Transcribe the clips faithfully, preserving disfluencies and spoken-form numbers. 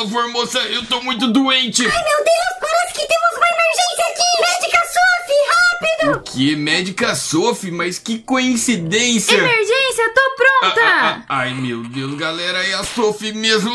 favor, moça, eu tô muito doente. Ai, meu Deus, parece que temos uma emergência aqui. Médica Sophie, rápido. O que? Médica Sophie? Mas que coincidência. Emergência, tô pronta. Ah, ah, ah, ai, meu Deus, galera, é a Sophie mesmo.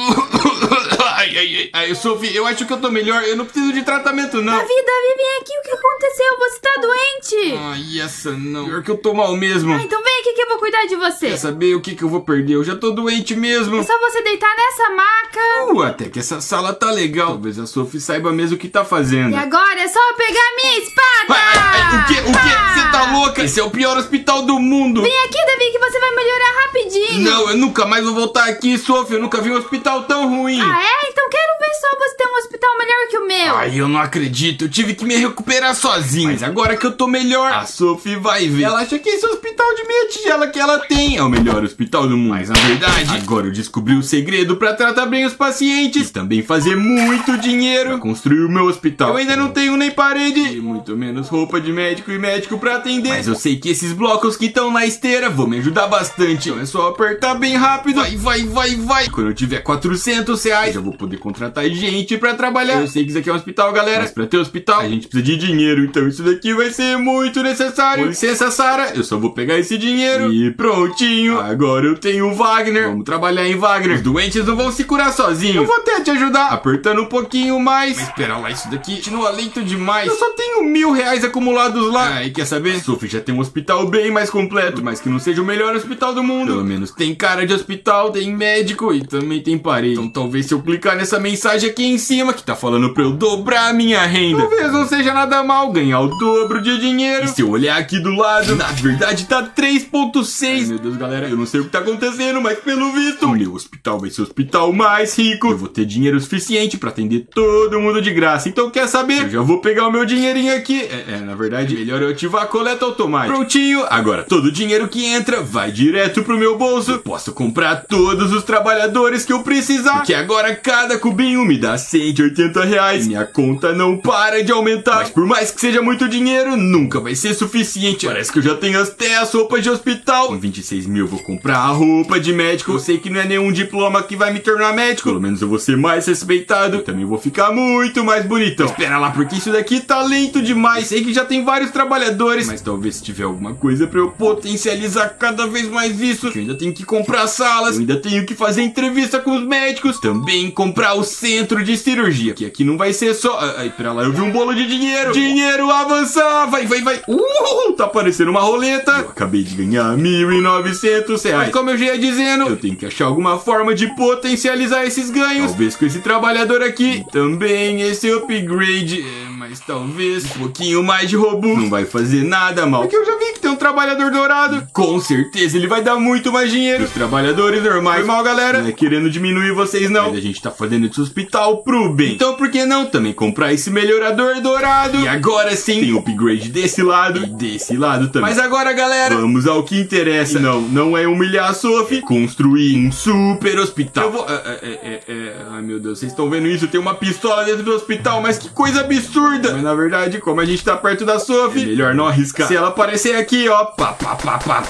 Ai, ai, ai, ai, Sophie, eu acho que eu tô melhor. Eu não preciso de tratamento, não. Davi, Davi, vem aqui, o que aconteceu? Você tá doente? Ai, essa não. Pior que eu tô mal mesmo. Ah, então vem aqui que eu vou cuidar de você. Quer saber o que que eu vou perder? Eu já tô doente mesmo. É só você deitar nessa maca. Uh, até que essa sala tá legal. Talvez a Sophie saiba mesmo o que tá fazendo. E agora é só eu pegar a minha espada. Ai, ai, ai, o quê? O quê? Você tá louca? Esse é o pior hospital do mundo. Vem aqui, Davi, que você vai melhorar rapidinho. Não, eu nunca mais vou voltar aqui, Sophie. Eu nunca vi um hospital tão ruim. Ah, é? Então quero ver só você ter um hospital melhor que o meu. Ai, eu não acredito. Eu tive que me recuperar sozinho. Mas agora que eu tô melhor, a Sophie vai ver. Ela acha que esse hospital de meia tigela que ela tem é o melhor hospital do mundo. Mas na verdade, agora eu descobri o segredo pra tratar bem os pacientes. E também fazer muito dinheiro pra construir o meu hospital. Eu ainda não tenho nem parede e muito menos roupa de médico e médico pra atender. Mas eu sei que esses blocos que estão na esteira vão me ajudar bastante. Então é só apertar bem rápido. Vai, vai, vai, vai. E quando eu tiver quatrocentos reais, eu vou poder contratar gente pra trabalhar. Eu sei que isso aqui é um hospital, galera. Mas pra ter hospital, a gente precisa de dinheiro. Então isso daqui vai ser muito necessário. Com licença, Sarah. Eu só vou pegar esse dinheiro. E prontinho. Agora eu tenho o Wagner. Vamos trabalhar em Wagner. Os doentes não vão se curar sozinhos. Eu vou até te ajudar. Apertando um pouquinho mais. Mas espera lá, isso daqui continua lento demais. Eu só tenho mil reais acumulados lá. Ah, e quer saber? A Sophie já tem um hospital bem mais completo. Mas que não seja o melhor hospital do mundo. Pelo menos tem cara de hospital, tem médico e também tem parede. Então talvez se eu clicar nessa mensagem aqui em cima, que tá falando pra eu dobrar a minha renda, talvez não seja nada mal ganhar o dobro de dinheiro. E se eu olhar aqui do lado, na verdade tá três ponto seis. Ai, meu Deus, galera, eu não sei o que tá acontecendo, mas pelo visto, o meu hospital vai ser o hospital mais rico. Eu vou ter dinheiro suficiente pra atender todo mundo de graça. Então quer saber? Eu já vou pegar o meu dinheirinho aqui. É, é na verdade, melhor eu ativar a coleta automática. Prontinho. Agora, todo o dinheiro que entra vai direto pro meu bolso. Eu posso comprar todos os trabalhadores que eu precisar. Porque agora cada cubinho me dá cento e oitenta reais. Minha conta não para de aumentar. Mas por mais que seja muito dinheiro, nunca vai ser suficiente. Parece que eu já tenho até as roupas de hospital. Com vinte e seis mil eu vou comprar a roupa de médico. Eu sei que não é nenhum diploma que vai me tornar médico. Pelo menos eu vou ser mais respeitado. Eu também vou ficar muito mais bonitão. Espera lá, porque isso daqui tá lento demais. Eu sei que já tem vários trabalhadores, mas talvez se tiver alguma coisa pra eu potencializar cada vez mais isso. Que eu ainda tenho que comprar salas. Eu ainda tenho que fazer entrevista com os médicos. Também comprar o centro de cirurgia. Que aqui não vai ser só... Ai, pera lá, eu vi um bolo de dinheiro. Dinheiro avançar. Vai, vai, vai. Uh, tá parecendo uma roleta. Eu acabei de ganhar mil e novecentos reais. Mas como eu já ia dizendo, eu tenho que achar alguma forma de potencializar esses ganhos. Talvez com esse trabalhador aqui. E também esse upgrade. É, mas talvez um pouquinho mais de robô não vai fazer nada mal. Porque eu já vi que tem um trabalhador dourado. E com certeza ele vai dar muito mais dinheiro. Os trabalhadores normais. Foi mal, galera. Não é querendo diminuir vocês, não. Mas a gente tá fazendo esse hospital pro bem. Então por que não também comprar esse melhorador dourado? E agora sim, tem upgrade desse lado e desse lado também. Mas agora, galera, vamos ao que interessa. E não, não é humilhar a Sophie. É construir um super hospital. Eu vou... É, é, é, é, ai, meu Deus, vocês estão vendo isso? Tem uma pistola dentro do hospital, mas que coisa absurda. Mas na verdade, como a gente tá perto da Sophie, é melhor não arriscar. Se ela aparecer aqui, ó, pá, pá, pá, pá,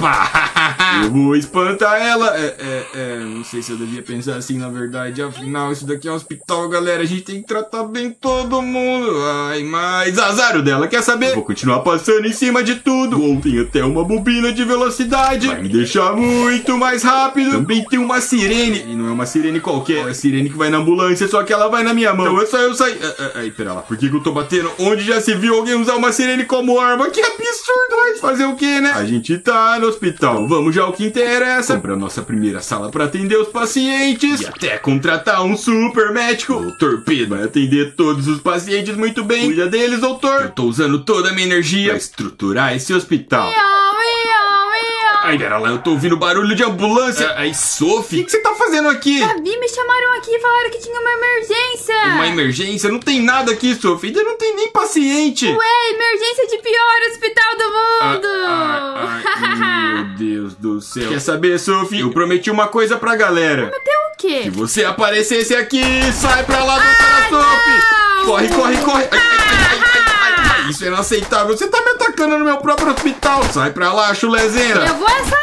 pá, eu vou espantar ela. É, é, é, não sei se eu devia pensar assim, na verdade. Afinal, isso daqui é um hospital, galera. A gente tem que tratar bem todo mundo. Ai, mas azar o dela, quer saber? Eu vou continuar passando em cima de tudo. Ou tem até uma bobina de velocidade. Vai me deixar muito mais rápido. Também tem uma sirene. E não é uma sirene qualquer. É a sirene que vai na ambulância, só que ela vai na minha mão. Então é só eu sair. Ai, pera lá. Por que que eu tô batendo? Onde já se viu alguém usar uma sirene como arma? Que absurdo, mas fazer o que, né? A gente tá no hospital. Então vamos já ao que interessa. Comprar nossa primeira sala pra atender os pacientes. E até contratar um super médico. O Torpedo vai atender todos os pacientes muito bem. Cuida deles, doutor. Eu tô usando toda a minha energia pra estruturar esse hospital. Ai, pera lá, eu tô ouvindo barulho de ambulância. Ai, Sophie, o que você tá fazendo aqui? Davi, me chamaram aqui e falaram que tinha uma emergência. Uma emergência? Não tem nada aqui, Sophie. Ainda não tem nem paciente. Ué, emergência de pior hospital do mundo. Ah, ai, meu Deus do céu. Quer saber, Sophie? Eu prometi uma coisa pra galera. Prometeu o quê? Se você aparecesse aqui, sai pra lá, doutora Sophie. Corre, corre, corre. Ai, ai, ai, ai, ai, ai. Isso é inaceitável. Você tá me atacando no meu próprio hospital. Sai pra lá, chulezeira. Eu vou sair daqui.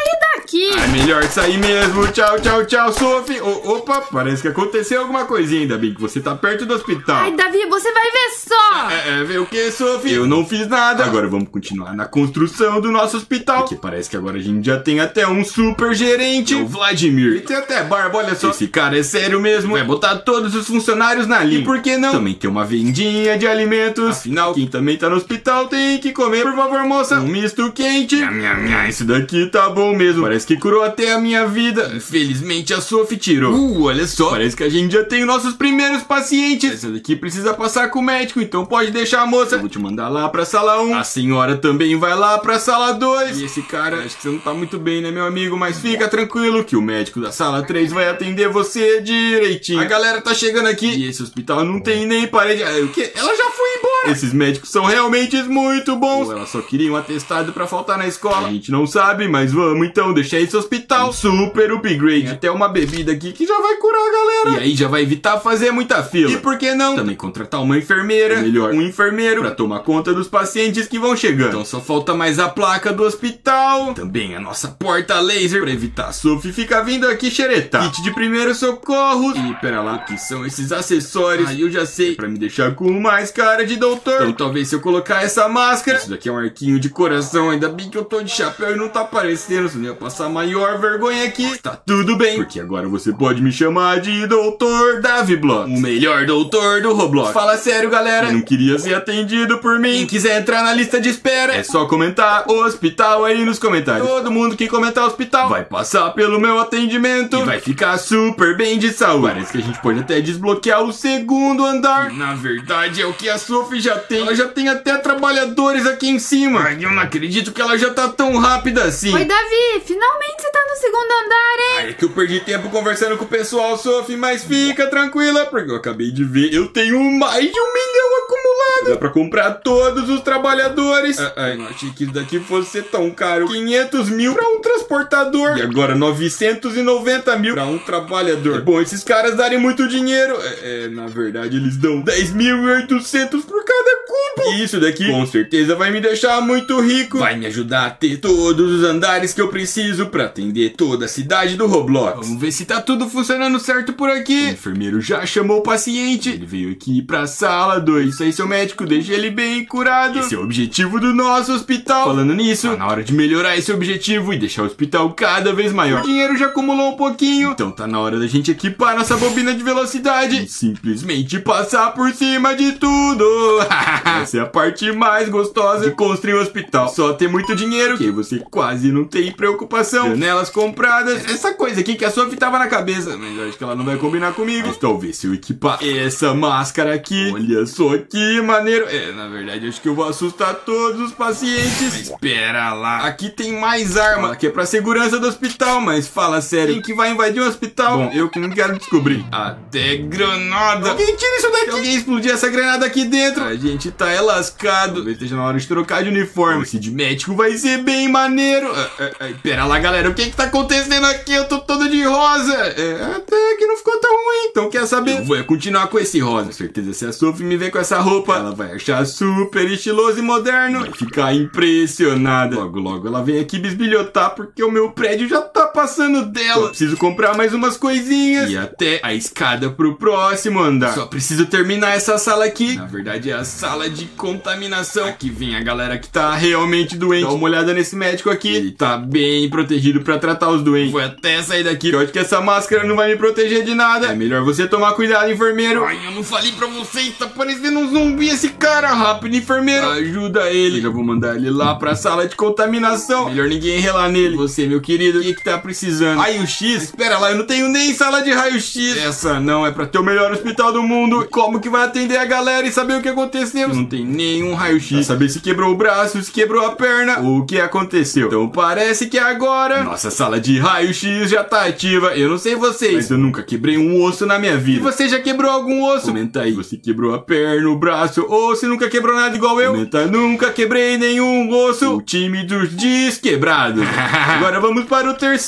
aqui. É melhor sair mesmo. Tchau, tchau, tchau, Sophie. O, opa, parece que aconteceu alguma coisinha. Ainda bem que você tá perto do hospital. Ai, Davi, você vai ver só. É, é ver o que, Sophie? Eu não fiz nada. Agora vamos continuar na construção do nosso hospital. Porque parece que agora a gente já tem até um super gerente. O Vladimir. Ele tem até barba, olha só. Esse cara é sério mesmo. Vai botar todos os funcionários na linha. E por que não? Também tem uma vendinha de alimentos. Afinal, quem também tá no hospital tem que comer. Por favor, moça, um misto quente. Nham, nham, nham. Isso daqui tá bom mesmo. Parece que curou até a minha vida. Infelizmente a Sophie tirou. Uh, olha só. Parece que a gente já tem nossos primeiros pacientes. Essa daqui precisa passar com o médico, então pode deixar a moça. Eu vou te mandar lá pra sala um. A senhora também vai lá pra sala dois. E esse cara, acho que você não tá muito bem, né, meu amigo? Mas fica tranquilo que o médico da sala três vai atender você direitinho. A galera tá chegando aqui e esse hospital não tem nem parede. O quê? Ela já foi embora. Esses médicos são realmente muito bons. Ou ela só queria um atestado pra faltar na escola. A gente não sabe, mas vamos então deixar esse hospital um super upgrade. Tem até uma bebida aqui que já vai curar a galera. E aí já vai evitar fazer muita fila. E por que não também contratar uma enfermeira, ou melhor, um enfermeiro, pra tomar conta dos pacientes que vão chegando. Então só falta mais a placa do hospital. Também a nossa porta laser pra evitar a Sophie ficar vindo aqui xeretar. Kit de primeiros socorros. E pera lá, o que são esses acessórios? Aí eu já sei, pra me deixar com mais cara de doutor. Então talvez se eu colocar essa máscara. Isso daqui é um arquinho de coração. Ainda bem que eu tô de chapéu e não tá aparecendo, senão eu ia passar a maior vergonha aqui. Mas tá tudo bem, porque agora você pode me chamar de doutor Daviblox, o melhor doutor do Roblox. Fala sério, galera, quem não queria ser atendido por mim, quem quiser entrar na lista de espera, é só comentar hospital aí nos comentários. Todo mundo que comentar hospital vai passar pelo meu atendimento e vai ficar super bem de saúde. Parece que a gente pode até desbloquear o segundo andar, que na verdade é o que a Sophie já tem. Ela já tem até trabalhadores aqui em cima. Ai, eu não acredito que ela já tá tão rápida assim. Oi, Davi, finalmente você tá no segundo andar, hein? Ai, é que eu perdi tempo conversando com o pessoal, Sophie, mas fica tranquila, porque eu acabei de ver, eu tenho mais de um milhão acumulado. Dá pra comprar todos os trabalhadores. Ah, ai, não achei que isso daqui fosse ser tão caro. quinhentos mil pra um transportador. E agora novecentos e noventa mil pra um trabalhador. É bom esses caras darem muito dinheiro. É, é, na verdade eles dão dez mil e oitocentos por cada cubo. E isso daqui com certeza vai me deixar muito rico. Vai me ajudar a ter todos os andares que eu preciso pra atender toda a cidade do Roblox. Vamos ver se tá tudo funcionando certo por aqui. O enfermeiro já chamou o paciente. Ele veio aqui pra sala dois. Isso aí, seu médico, deixa ele bem curado. Esse é o objetivo do nosso hospital. Falando nisso, tá na hora de melhorar esse objetivo e deixar o hospital cada vez maior. O dinheiro já acumulou um pouquinho, então tá na hora da gente equipar nossa bobina de velocidade e simplesmente passar por cima de tudo. Essa é a parte mais gostosa de construir um hospital. Só ter muito dinheiro, que aí você quase não tem preocupação. Janelas compradas. Essa coisa aqui que a Sophie tava na cabeça, mas eu acho que ela não vai combinar comigo. Mas talvez se eu equipar essa máscara aqui. Olha só que maneiro. É, na verdade, eu acho que eu vou assustar todos os pacientes. Mas espera lá. Aqui tem mais arma, que é pra segurança do hospital. Mas fala sério, quem que vai invadir o hospital? Bom, eu que não quero descobrir. Até granada. Alguém tira isso daqui. Se alguém explodir essa granada aqui dentro, a gente tá é lascado. Talvez esteja na hora de trocar de uniforme. Esse de médico vai ser bem maneiro. Ah, ah, ah, pera lá, galera. O que que tá acontecendo aqui? Eu tô todo de rosa. É, até que não ficou tão ruim. Então quer saber? Eu vou continuar com esse rosa. Com certeza, se a Sophie me ver com essa roupa, ela vai achar super estiloso e moderno. Vai ficar impressionada. Logo, logo ela vem aqui bisbilhotar porque o meu prédio já tá passando dela. Só preciso comprar mais umas coisinhas e até a escada pro próximo andar. Só preciso terminar essa sala aqui. Na verdade é a sala de contaminação. Aqui vem a galera que tá realmente doente. Dá uma olhada nesse médico aqui. Ele tá bem protegido pra tratar os doentes. Vou até sair daqui. Eu acho que essa máscara não vai me proteger de nada. É melhor você tomar cuidado, enfermeiro. Ai, eu não falei pra vocês. Tá parecendo um zumbi esse cara. Rápido, enfermeiro. Ajuda ele. Eu já vou mandar ele lá pra sala de contaminação. Melhor ninguém relar nele. Você, meu querido, o que que tá precisando? Raio-X? Espera lá, eu não tenho nem sala de raio-X. Essa não é pra ter o melhor hospital do mundo. Como que vai atender a galera e saber o que aconteceu? Não tem nenhum raio-X. Saber se quebrou o braço, se quebrou a perna, ou o que aconteceu. Então parece que agora nossa sala de raio-X já tá ativa. Eu não sei vocês, mas eu nunca quebrei um osso na minha vida. E você já quebrou algum osso? Comenta aí. Você quebrou a perna, o braço, ou se nunca quebrou nada igual eu? Comenta, nunca quebrei nenhum osso. O time dos desquebrados. Agora vamos para o terceiro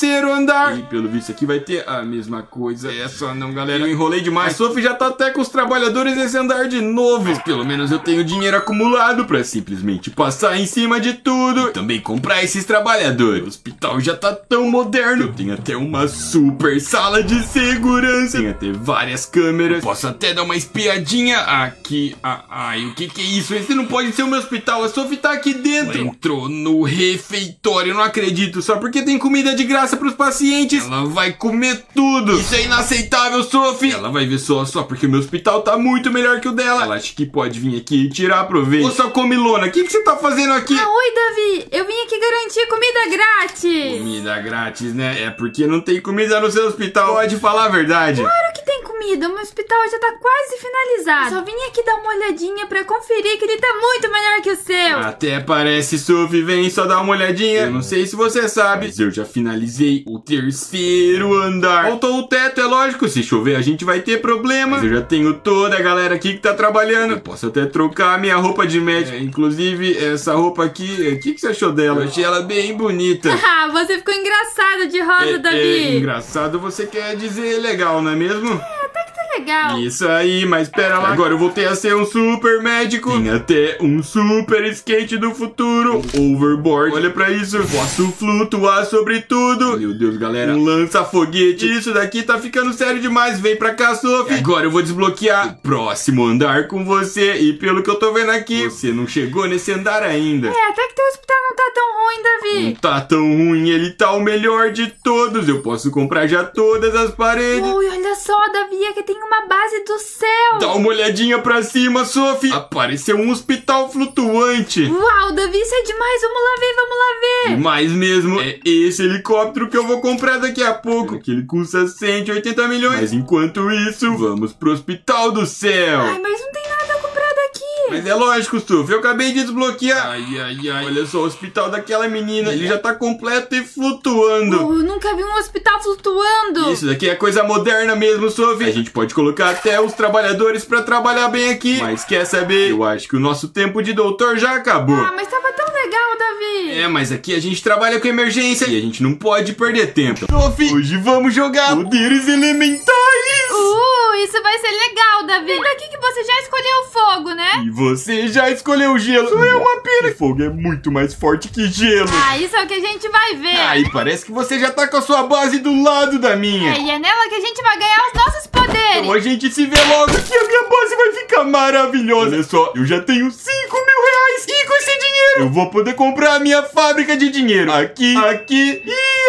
terceiro andar. E pelo visto aqui vai ter a mesma coisa. É só não, galera. Eu enrolei demais. A Sophie já tá até com os trabalhadores nesse andar de novo. Mas pelo menos eu tenho dinheiro acumulado pra simplesmente passar em cima de tudo. E também comprar esses trabalhadores. O hospital já tá tão moderno. Eu tenho até uma super sala de segurança. Tem até várias câmeras. Posso até dar uma espiadinha aqui. Ah, ai, o que que é isso? Esse não pode ser o meu hospital. A Sophie tá aqui dentro. Ela entrou no refeitório. Eu não acredito. Só porque tem comida de graça pros pacientes, ela vai comer tudo. Isso é inaceitável, Sophie. Ela vai ver só, só porque o meu hospital tá muito melhor que o dela. Ela acha que pode vir aqui e tirar proveito. Ô, sua comilona, o que que você tá fazendo aqui? Ah, oi, Davi. Eu vim aqui garantir comida grátis. Comida grátis, né? É porque não tem comida no seu hospital. Pode falar a verdade. Claro que tem comida. O meu hospital já tá quase finalizado. Eu só vim aqui dar uma olhadinha pra conferir que ele tá muito melhor que o seu. Até parece, Sophie. Vem só dar uma olhadinha. Eu não sei se você sabe, mas eu já finalizei o terceiro andar. Faltou o teto, é lógico. Se chover a gente vai ter problema. Mas eu já tenho toda a galera aqui que tá trabalhando. Eu posso até trocar a minha roupa de médico. É, inclusive, essa roupa aqui, o que, que você achou dela? Eu achei ela bem bonita. Ah, você ficou engraçado de rosa, é, Davi. É, engraçado você quer dizer legal, não é mesmo? É, até que tá legal. Isso aí, mas pera lá. Agora eu voltei a ser um super médico. Tem até um super skate do futuro. Um overboard. Olha pra isso. Posso flutuar sobre tudo. Meu Deus, galera. Um lança-foguete. Isso daqui tá ficando sério demais. Vem pra cá, Sophie. Agora eu vou desbloquear o próximo andar com você. E pelo que eu tô vendo aqui, você não chegou nesse andar ainda. É, até que teu hospital não tá tão ruim, Davi. Não tá tão ruim. Ele tá o melhor de todos. Eu posso comprar já todas as paredes. Ui, olha só, Davi, aqui tem uma base do céu. Dá uma olhadinha pra cima, Sophie. Apareceu um hospital flutuante. Uau, Davi, isso é demais. Vamos lá ver, vamos lá ver. Demais mesmo. É esse helicóptero que eu vou comprar daqui a pouco. Que ele custa cento e oitenta milhões. Mas enquanto isso, vamos pro hospital do céu. Ai, mas não tem nada comprado aqui. Mas é lógico, Sophie. Eu acabei de desbloquear. Ai, ai, ai. Olha só o hospital daquela menina. Ele já tá completo e flutuando. Oh, eu nunca vi um hospital flutuando. Isso daqui é coisa moderna mesmo, Sophie. A gente pode colocar até os trabalhadores pra trabalhar bem aqui. Mas quer saber? Eu acho que o nosso tempo de doutor já acabou. Ah, mas tava tão legal, Davi. É, mas aqui a gente trabalha com emergência e a gente não pode perder tempo. Sophie, hoje vamos jogar poderes elementais. Uh, isso vai ser legal, Davi. Lembra aqui que você já escolheu o fogo, né? E você já escolheu o gelo. Só é uma pena. Fogo é muito mais forte que gelo. Ah, isso é o que a gente vai ver. Ah, e parece que você já tá com a sua base do lado da minha. É, e é nela que a gente vai ganhar os nossos poderes. Então a gente se vê logo que a minha base vai ficar maravilhosa. Olha só, eu já tenho cinco mil reais e com esse dinheiro eu vou poder comprar a minha fábrica de dinheiro. Aqui, aqui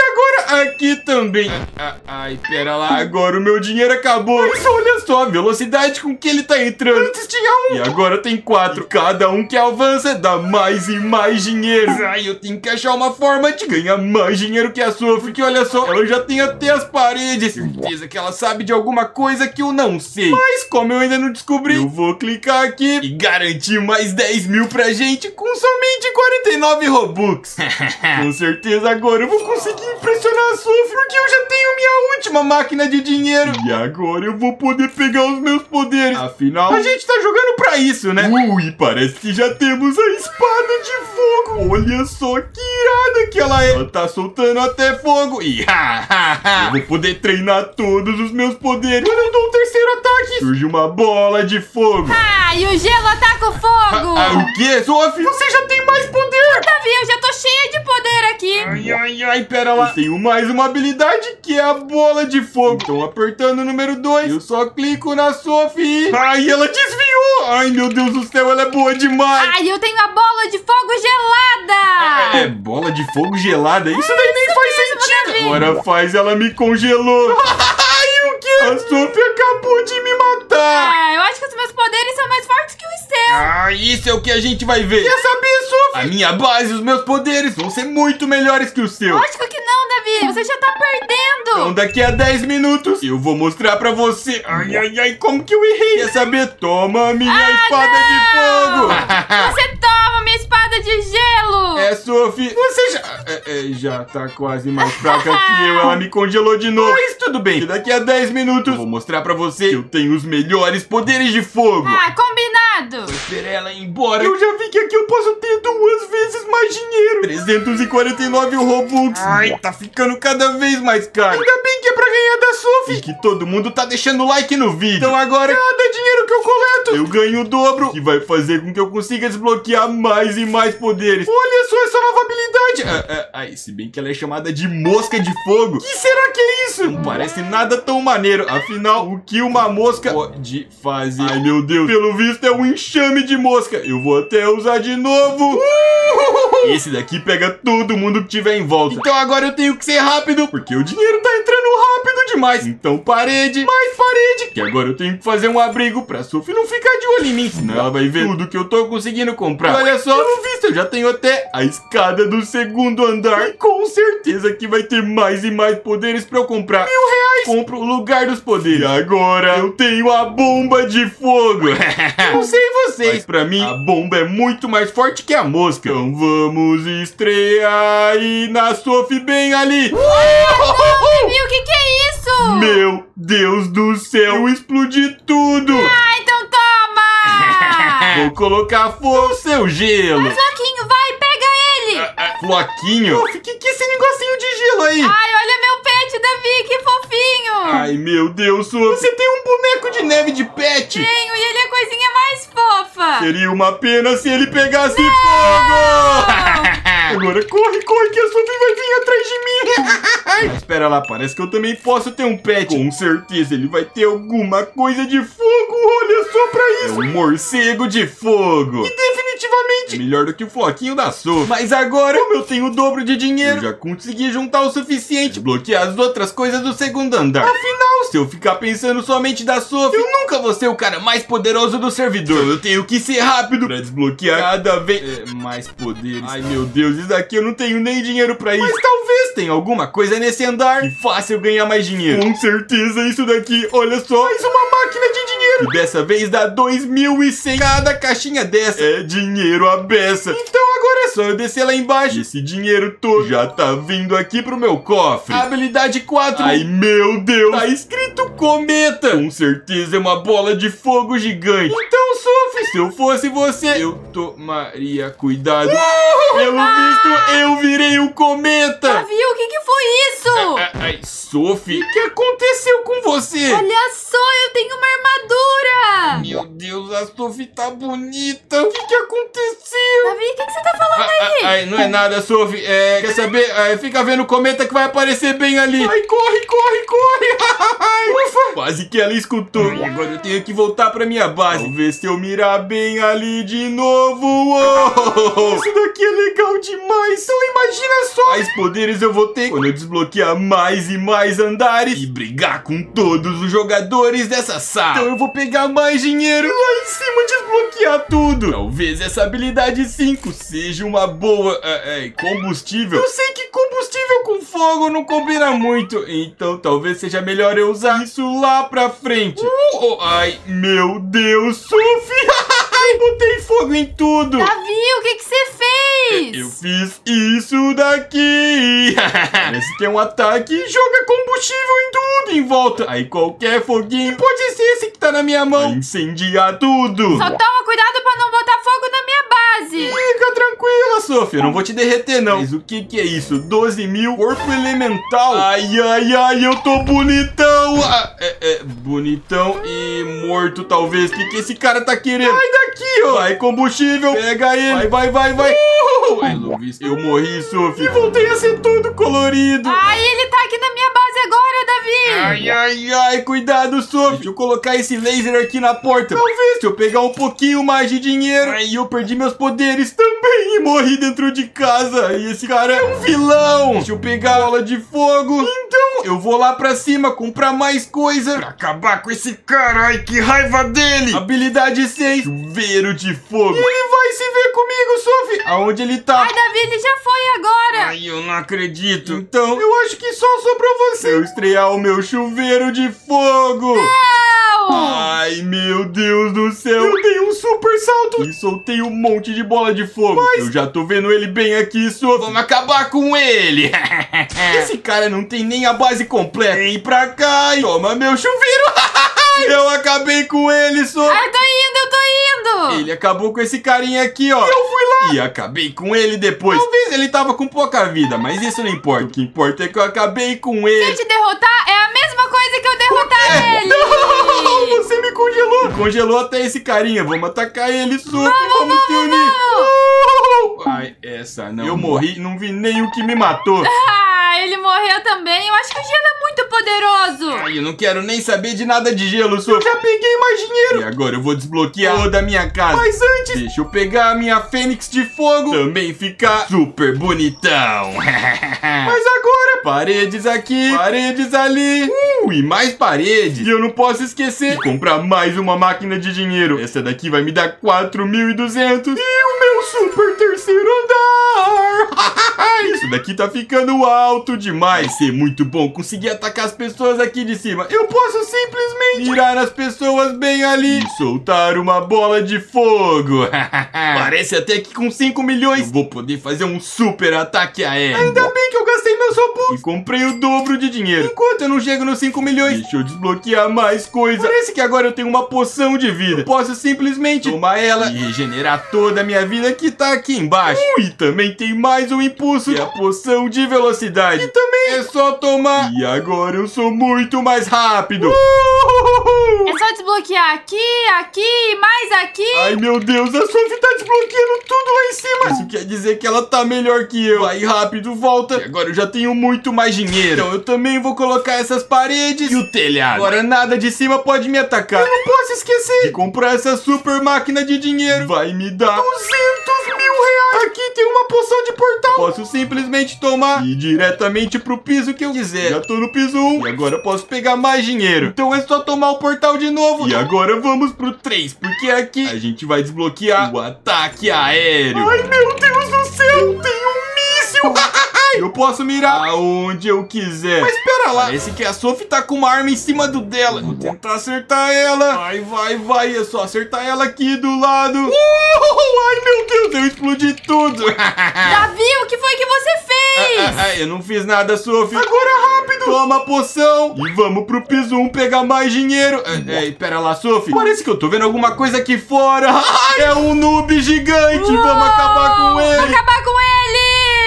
e agora aqui também. Ah, ai, pera lá. Agora o meu dinheiro acabou. Mas olha só a velocidade com que ele tá entrando. Antes tinha um. E agora tem quatro. Cada um que avança dá mais e mais dinheiro. Ai, eu tenho que achar uma forma de ganhar mais dinheiro que a Sophie. Que olha só, ela já tem até as paredes. Certeza que ela sabe de alguma coisa que eu não sei. Mas como eu ainda não descobri, eu vou clicar aqui e garantir mais dez mil pra gente com somente quarenta e nove Robux. Com certeza agora eu vou conseguir impressionar a Sophie, porque eu já tenho minha última máquina de dinheiro. E agora eu vou poder pegar os meus poderes. Afinal, a gente tá jogando pra isso, né? Ui, parece que já temos a espada de fogo. Olha só que irada que ela é. Ela tá soltando até fogo. E ha, ha, ha. Eu vou poder treinar todos os meus poderes. Quando eu dou o terceiro ataque, surge uma bola de fogo. Ah, e o gelo ataca o fogo. Ah, ah, o quê, Sophie? Você já tem mais poder. Davi, eu já tô cheia de poder aqui. Ai, ai, ai, pera lá. Eu tenho mais uma habilidade que é a bola de fogo. Então apertando o número dois, eu só clico na Sophie. Ai, ela desviou. Ai, meu Deus do céu, ela é boa demais. Ai, eu tenho a bola de fogo gelada. É, é bola de fogo gelada? Isso daí nem faz sentido. Agora faz, ela me congelou. Ai, o quê? A Sophie acabou de me matar. Ah, eu acho que os meus poderes são mais fortes que os seus. Ah, isso é o que a gente vai ver. Quer saber, Sophie? A minha base, os meus poderes vão ser muito melhores que os seus. Lógico que não, Davi. Você já tá perdendo. Então daqui a dez minutos eu vou mostrar pra você. Ai, ai, ai, como que eu errei? Quer saber? Toma a minha ah, espada não. de fogo. Você toma minha espada de gelo. É, Sophie, você já... É, é, já tá quase mais fraca que eu. Ela me congelou de novo. Mas tudo bem. Daqui a dez minutos eu vou mostrar pra você que eu tenho os melhores poderes de fogo. Ah, combinado. errado. Vou esperar ela ir embora. Eu já vi que aqui eu posso ter duas vezes mais dinheiro. trezentos e quarenta e nove Robux. Ai, tá ficando cada vez mais caro. Ainda bem que é pra ganhar da Sophie. E que todo mundo tá deixando like no vídeo. Então agora, cada dinheiro que eu coleto, eu ganho o dobro, que vai fazer com que eu consiga desbloquear mais e mais poderes. Olha só essa nova habilidade. Ah, ah, ai, se bem que ela é chamada de mosca de fogo. O que será que é isso? Não parece nada tão maneiro. Afinal, o que uma mosca pode fazer? Ai, meu Deus. Pelo visto é um enxame de mosca. Eu vou até usar de novo. Uh! Esse daqui pega todo mundo que tiver em volta. Então agora eu tenho que ser rápido, porque o dinheiro tá entrando rápido demais. Então parede, mais parede, que agora eu tenho que fazer um abrigo pra Sophie não ficar de olho em mim, senão ela vai ver tudo que eu tô conseguindo comprar. E olha só, pelo visto eu já tenho até a escada do segundo andar. E com certeza que vai ter mais e mais poderes pra eu comprar. Mil reais, compro o lugar dos poderes. E agora eu tenho a bomba de fogo. Não sei vocês, mas pra mim a bomba é muito mais forte que a mosca. Então vamos estrear aí na Sophie bem ali. Ah, não, o que que é isso? Meu Deus do céu, eu explodi tudo. Ah, então toma. Vou colocar fogo no seu gelo. Vai, Floquinho, vai, pega ele. Ah, ah, Floquinho? O que que é esse negocinho de gelo aí? Ai, olha meu pet, Davi, que fofinho. Ai, meu Deus, Sophie, você tem um boneco de neve de pet. Tenho, e ele é a coisinha mais fofa. Seria uma pena se ele pegasse fogo. Agora corre, corre, que a Sophie vai vir atrás de mim. Espera lá, parece que eu também posso ter um pet. Com certeza ele vai ter alguma coisa de fogo. Olha só pra isso. É um morcego de fogo. E definitivamente é melhor do que o Floquinho da Sophie. Mas agora, como eu tenho o dobro de dinheiro, eu já consegui juntar o suficiente, bloquear as outras coisas do segundo andar. Afinal, se eu ficar pensando somente da Sophie, eu nunca vou ser o cara mais poderoso do servidor. Então eu tenho que ser rápido pra desbloquear cada vez é, mais poderes. Ai, meu Deus, isso daqui eu não tenho nem dinheiro pra isso. Mas talvez tenha alguma coisa nesse andar que faça eu ganhar mais dinheiro. Com certeza isso daqui, olha só, mais uma máquina de dinheiro. E dessa vez dá dois mil e cem cada caixinha dessa. É dinheiro à beça. Então agora é só eu descer lá embaixo. E esse dinheiro todo já tá vindo aqui pro meu cofre. Habilidade quatro. Ai, meu Deus. Tá escrito cometa. Com certeza é uma bola de fogo gigante. Então, Sophie, se eu fosse você, eu tomaria cuidado. Pelo visto, eu virei um cometa. Davi, o que que foi isso? Ai, ai, Sophie, o que aconteceu com você? Olha só, eu tenho uma armadura. Meu Deus, a Sophie tá bonita. O que que aconteceu? Davi, o que que você tá falando Ah, aí? Ai, não é nada, Sophie. É, quer saber? É, fica vendo o cometa que vai aparecer bem ali. Ai, corre, corre, corre. Ufa, quase que ela escutou. E agora eu tenho que voltar pra minha base. Vamos ver se eu mirar bem ali de novo. Uou, isso daqui é legal demais. Então imagina só. Quais poderes eu vou ter quando eu desbloquear mais e mais andares e brigar com todos os jogadores dessa sala. Então eu vou pegar mais dinheiro e lá em cima desbloquear tudo. Talvez essa habilidade cinco seja uma boa é, é, combustível. Eu sei que combustível com fogo não combina muito, então talvez seja melhor eu usar isso lá pra frente. Uh, oh, ai, meu Deus, Sophie! Eu botei fogo em tudo. Davi, o que que você fez? Eu fiz isso daqui. Parece que é um ataque e joga combustível em tudo em volta. Aí qualquer foguinho, pode ser esse que tá na minha mão, vai incendiar tudo. Só toma cuidado pra não botar fogo na minha base. Fica tranquila, Sophie, eu não vou te derreter não. Mas o que que é isso? doze mil corpo elemental. Ai, ai, ai, eu tô bonitão. Ah, é, é, bonitão e morto talvez. O que que esse cara tá querendo? Sai daqui, ó. Vai, combustível. Pega ele. Vai, vai, vai, vai. Uh! Ai, Luiz, eu morri, Sophie. E voltei a ser todo colorido. Ai, ele tá aqui na minha base agora, Davi. Ai, ai, ai, cuidado, Sophie. Deixa eu colocar esse laser aqui na porta. Talvez se eu pegar um pouquinho mais de dinheiro. Ai, eu perdi meus poderes também e morri dentro de casa. E esse cara é um vilão. Deixa eu pegar a bola de fogo. Então, eu vou lá pra cima comprar mais coisa pra acabar com esse cara. Ai, que raiva dele. Habilidade seis, chuveiro de fogo. E ele vai se ver comigo, Sophie. Aonde ele tá? Ai, Davi, ele já foi agora. Ai, eu não acredito. Então, eu acho que só sobrou você. Eu estrear o meu chuveiro de fogo. Não. Ai, meu Deus do céu. Eu dei um super salto e soltei um monte de bola de fogo. Mas eu já tô vendo ele bem aqui, Sophie. Vamos acabar com ele. Esse cara não tem nem a base completa. Vem pra cá e toma meu chuveiro. Eu acabei com ele, Sophie. Ah, eu tô indo, eu tô indo. Ele acabou com esse carinha aqui, ó. E eu fui lá e acabei com ele depois. Talvez ele tava com pouca vida, mas isso não importa. O que importa é que eu acabei com ele. Se eu te derrotar, é a mesma coisa que eu derrotar é. ele. Não, você me congelou. Me congelou até esse carinha. Vamos atacar ele, Sophie. Vamos, vamos se unir. Vamos. Ai, essa não. Eu morri, não vi nem o que me matou. Ah, ele morreu também. Eu acho que o gelo é muito poderoso. Ai, eu não quero nem saber de nada de gelo, Sophie. Eu já peguei mais dinheiro. E agora eu vou desbloquear toda a minha casa. Mas antes, deixa eu pegar a minha fênix de fogo. Também ficar super bonitão. Mas agora, paredes aqui, paredes ali. Uh, e mais paredes. E eu não posso esquecer de comprar mais uma máquina de dinheiro. Essa daqui vai me dar quatro mil e duzentos. E o meu super terceiro andar. Isso daqui tá ficando alto demais. Vai ser muito bom conseguir atacar as pessoas aqui de cima. Eu posso simplesmente mirar nas pessoas bem ali e soltar uma bola de fogo. Parece até que com cinco milhões eu vou poder fazer um super ataque aéreo. Ainda bem que eu gastei meus robux e comprei o dobro de dinheiro. Enquanto eu não chego nos cinco milhões, deixa eu desbloquear mais coisa. Parece que agora eu tenho uma poção de vida. Eu posso simplesmente tomar ela e regenerar toda a minha vida que tá aqui embaixo. Uh, e também tem mais um impulso, que é a poção de velocidade. E também é só tomar. E agora eu sou muito mais rápido. Uh! É só desbloquear aqui, aqui e mais aqui. Ai, meu Deus, a Sophie tá desbloqueando tudo lá em cima. Isso quer dizer que ela tá melhor que eu. Vai rápido, volta. E agora eu já tenho muito mais dinheiro. Então eu também vou colocar essas paredes e o telhado. Agora nada de cima pode me atacar. Eu não posso esquecer de comprar essa super máquina de dinheiro. Vai me dar duzentos mil reais. Aqui tem uma poção de portal. Posso simplesmente tomar e ir diretamente pro piso que eu quiser. Já tô no piso um e agora eu posso pegar mais dinheiro. Então é só tomar o portal de novo. E agora vamos pro três, porque aqui a gente vai desbloquear o ataque aéreo. Ai, meu Deus do céu, tem um míssil. Eu posso mirar aonde eu quiser. Mas pera lá, parece que a Sophie tá com uma arma em cima do dela. Vou tentar acertar ela. Vai, vai, vai. É só acertar ela aqui do lado. Uh! Ai, meu Deus, eu explodi tudo. Davi, o que foi que você fez? Ah, ah, eu não fiz nada, Sophie. Agora rápido. Toma a poção e vamos pro piso um pegar mais dinheiro. Ei, pera lá, Sophie. Parece que eu tô vendo alguma coisa aqui fora. É um noob gigante. Uou! Vamos acabar com ele. Vamos acabar com ele.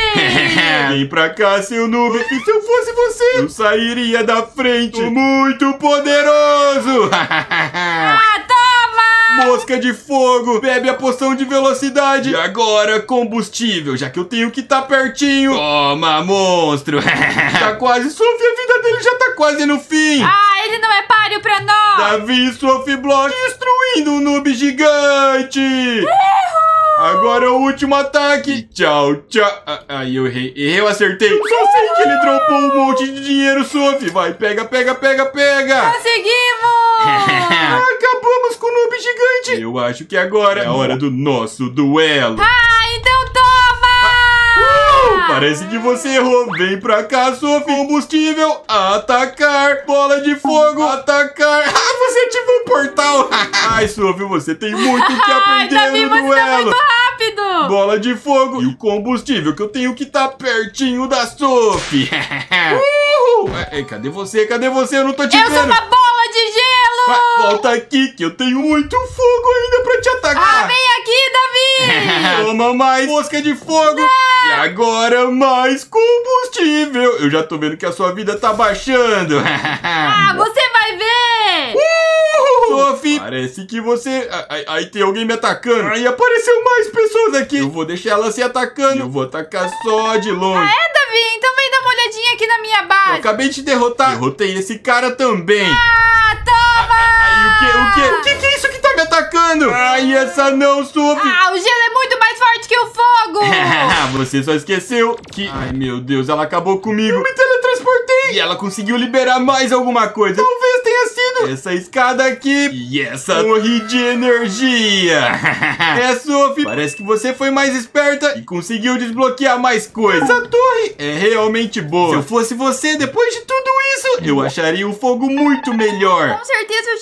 Vem pra cá, seu noob. Se eu fosse você, eu sairia da frente. Tô muito poderoso. Ah, toma! Mosca de fogo. Bebe a poção de velocidade. E agora, combustível, já que eu tenho que estar tá pertinho. Toma, monstro. Tá quase, Sophie, a vida dele já tá quase no fim. Ah, ele não é páreo pra nós. Davi, Sophie Block, destruindo o noob gigante. Erro! Agora o último ataque. Tchau, tchau. Ai, eu errei. Errei, eu acertei. Eu só sei que ele dropou um monte de dinheiro, Sophie. Vai, pega, pega, pega, pega. Conseguimos! Acabamos com o noob gigante. Eu acho que agora é a hora do nosso duelo. Ah, então toma! Uh, parece que você errou. Vem pra cá, Sophie. Combustível. Atacar. Bola de fogo. Atacar. Ah, você ativou o portal. Ai, Sophie, você tem muito o que aprender Ai, Davi, no você duelo. tá muito rápido. Bola de fogo. E o combustível que eu tenho que estar tá pertinho da Sophie. uh, Ei, cadê você? Cadê você? Eu não tô te eu vendo. Eu sou uma bola de gelo. Ah, volta aqui que eu tenho muito fogo ainda pra te atacar. Ah, vem aqui, Davi. Toma mais mosca de fogo. Não. E agora mais combustível. Eu já tô vendo que a sua vida tá baixando. Ah, você vai ver. Uh, Sophie, parece que você... Aí, aí tem alguém me atacando. Aí apareceu mais pessoas aqui. Eu vou deixar ela se atacando. Eu vou atacar só de longe. Ah, é, Davi? Então vem dar uma olhadinha aqui na minha base. Eu acabei de derrotar. Derrotei esse cara também. Ah, toma! Aí o que? O que? O que que é isso que tá me atacando? Ai, essa não, Sophie. Ah, o gelo é muito mais forte que o fogo. Você só esqueceu que... Ai, meu Deus, ela acabou comigo. Eu me teletransportei. E ela conseguiu liberar mais alguma coisa. Talvez tenha sido essa escada aqui. E essa torre de energia. É, Sophie, parece que você foi mais esperta e conseguiu desbloquear mais coisas. Essa torre é realmente boa. Se eu fosse você, depois de tudo isso, eu acharia o fogo muito melhor. Com certeza o gelo é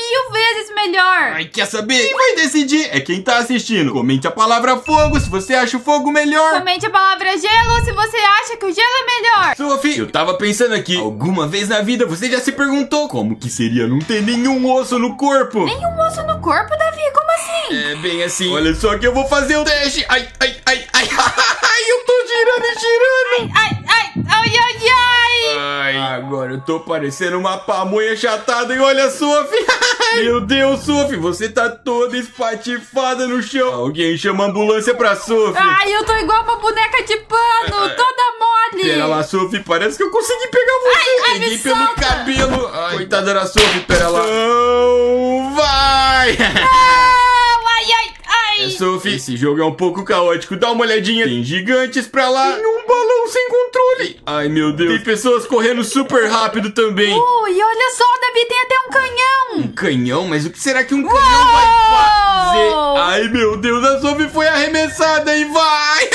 mil vezes melhor. Ai, quer saber? Quem vai decidir é quem tá assistindo. Comente a palavra fogo se você acha o fogo melhor. Comente a palavra gelo se você acha que o gelo é melhor. Sophie, eu tava pensando aqui, alguma vez na vida você já se perguntou como que seria não ter nenhum osso no corpo? Nenhum osso no corpo, Davi? Como assim? É bem assim. Olha só que eu vou fazer o teste. Ai, ai, ai, ai. Ai, eu tô girando e girando. Ai, ai, ai, ai, ai. Ai, agora eu tô parecendo uma pamonha chatada e olha, Sophie. Meu Deus, Sophie, você tá toda espatifada no chão. Alguém chama a ambulância pra Sophie. Ai, eu tô igual uma boneca de pano, toda mole. Pera lá, Sophie, parece que eu consegui pegar você. Ai, ai, Peguei me pelo solta. cabelo. Ai, coitada da Sophie, pera lá. Não, vai. Não, ai, ai, ai. É, Sophie, esse jogo é um pouco caótico. Dá uma olhadinha. Tem gigantes pra lá. Tem um balão sem controle. Ai, meu Deus. Tem pessoas correndo super rápido também. Uh, e olha só, Davi, tem até um canhão. Um canhão? Mas o que será que um canhão vai fazer? Ai, meu Deus, a Sophie foi arremessada e vai!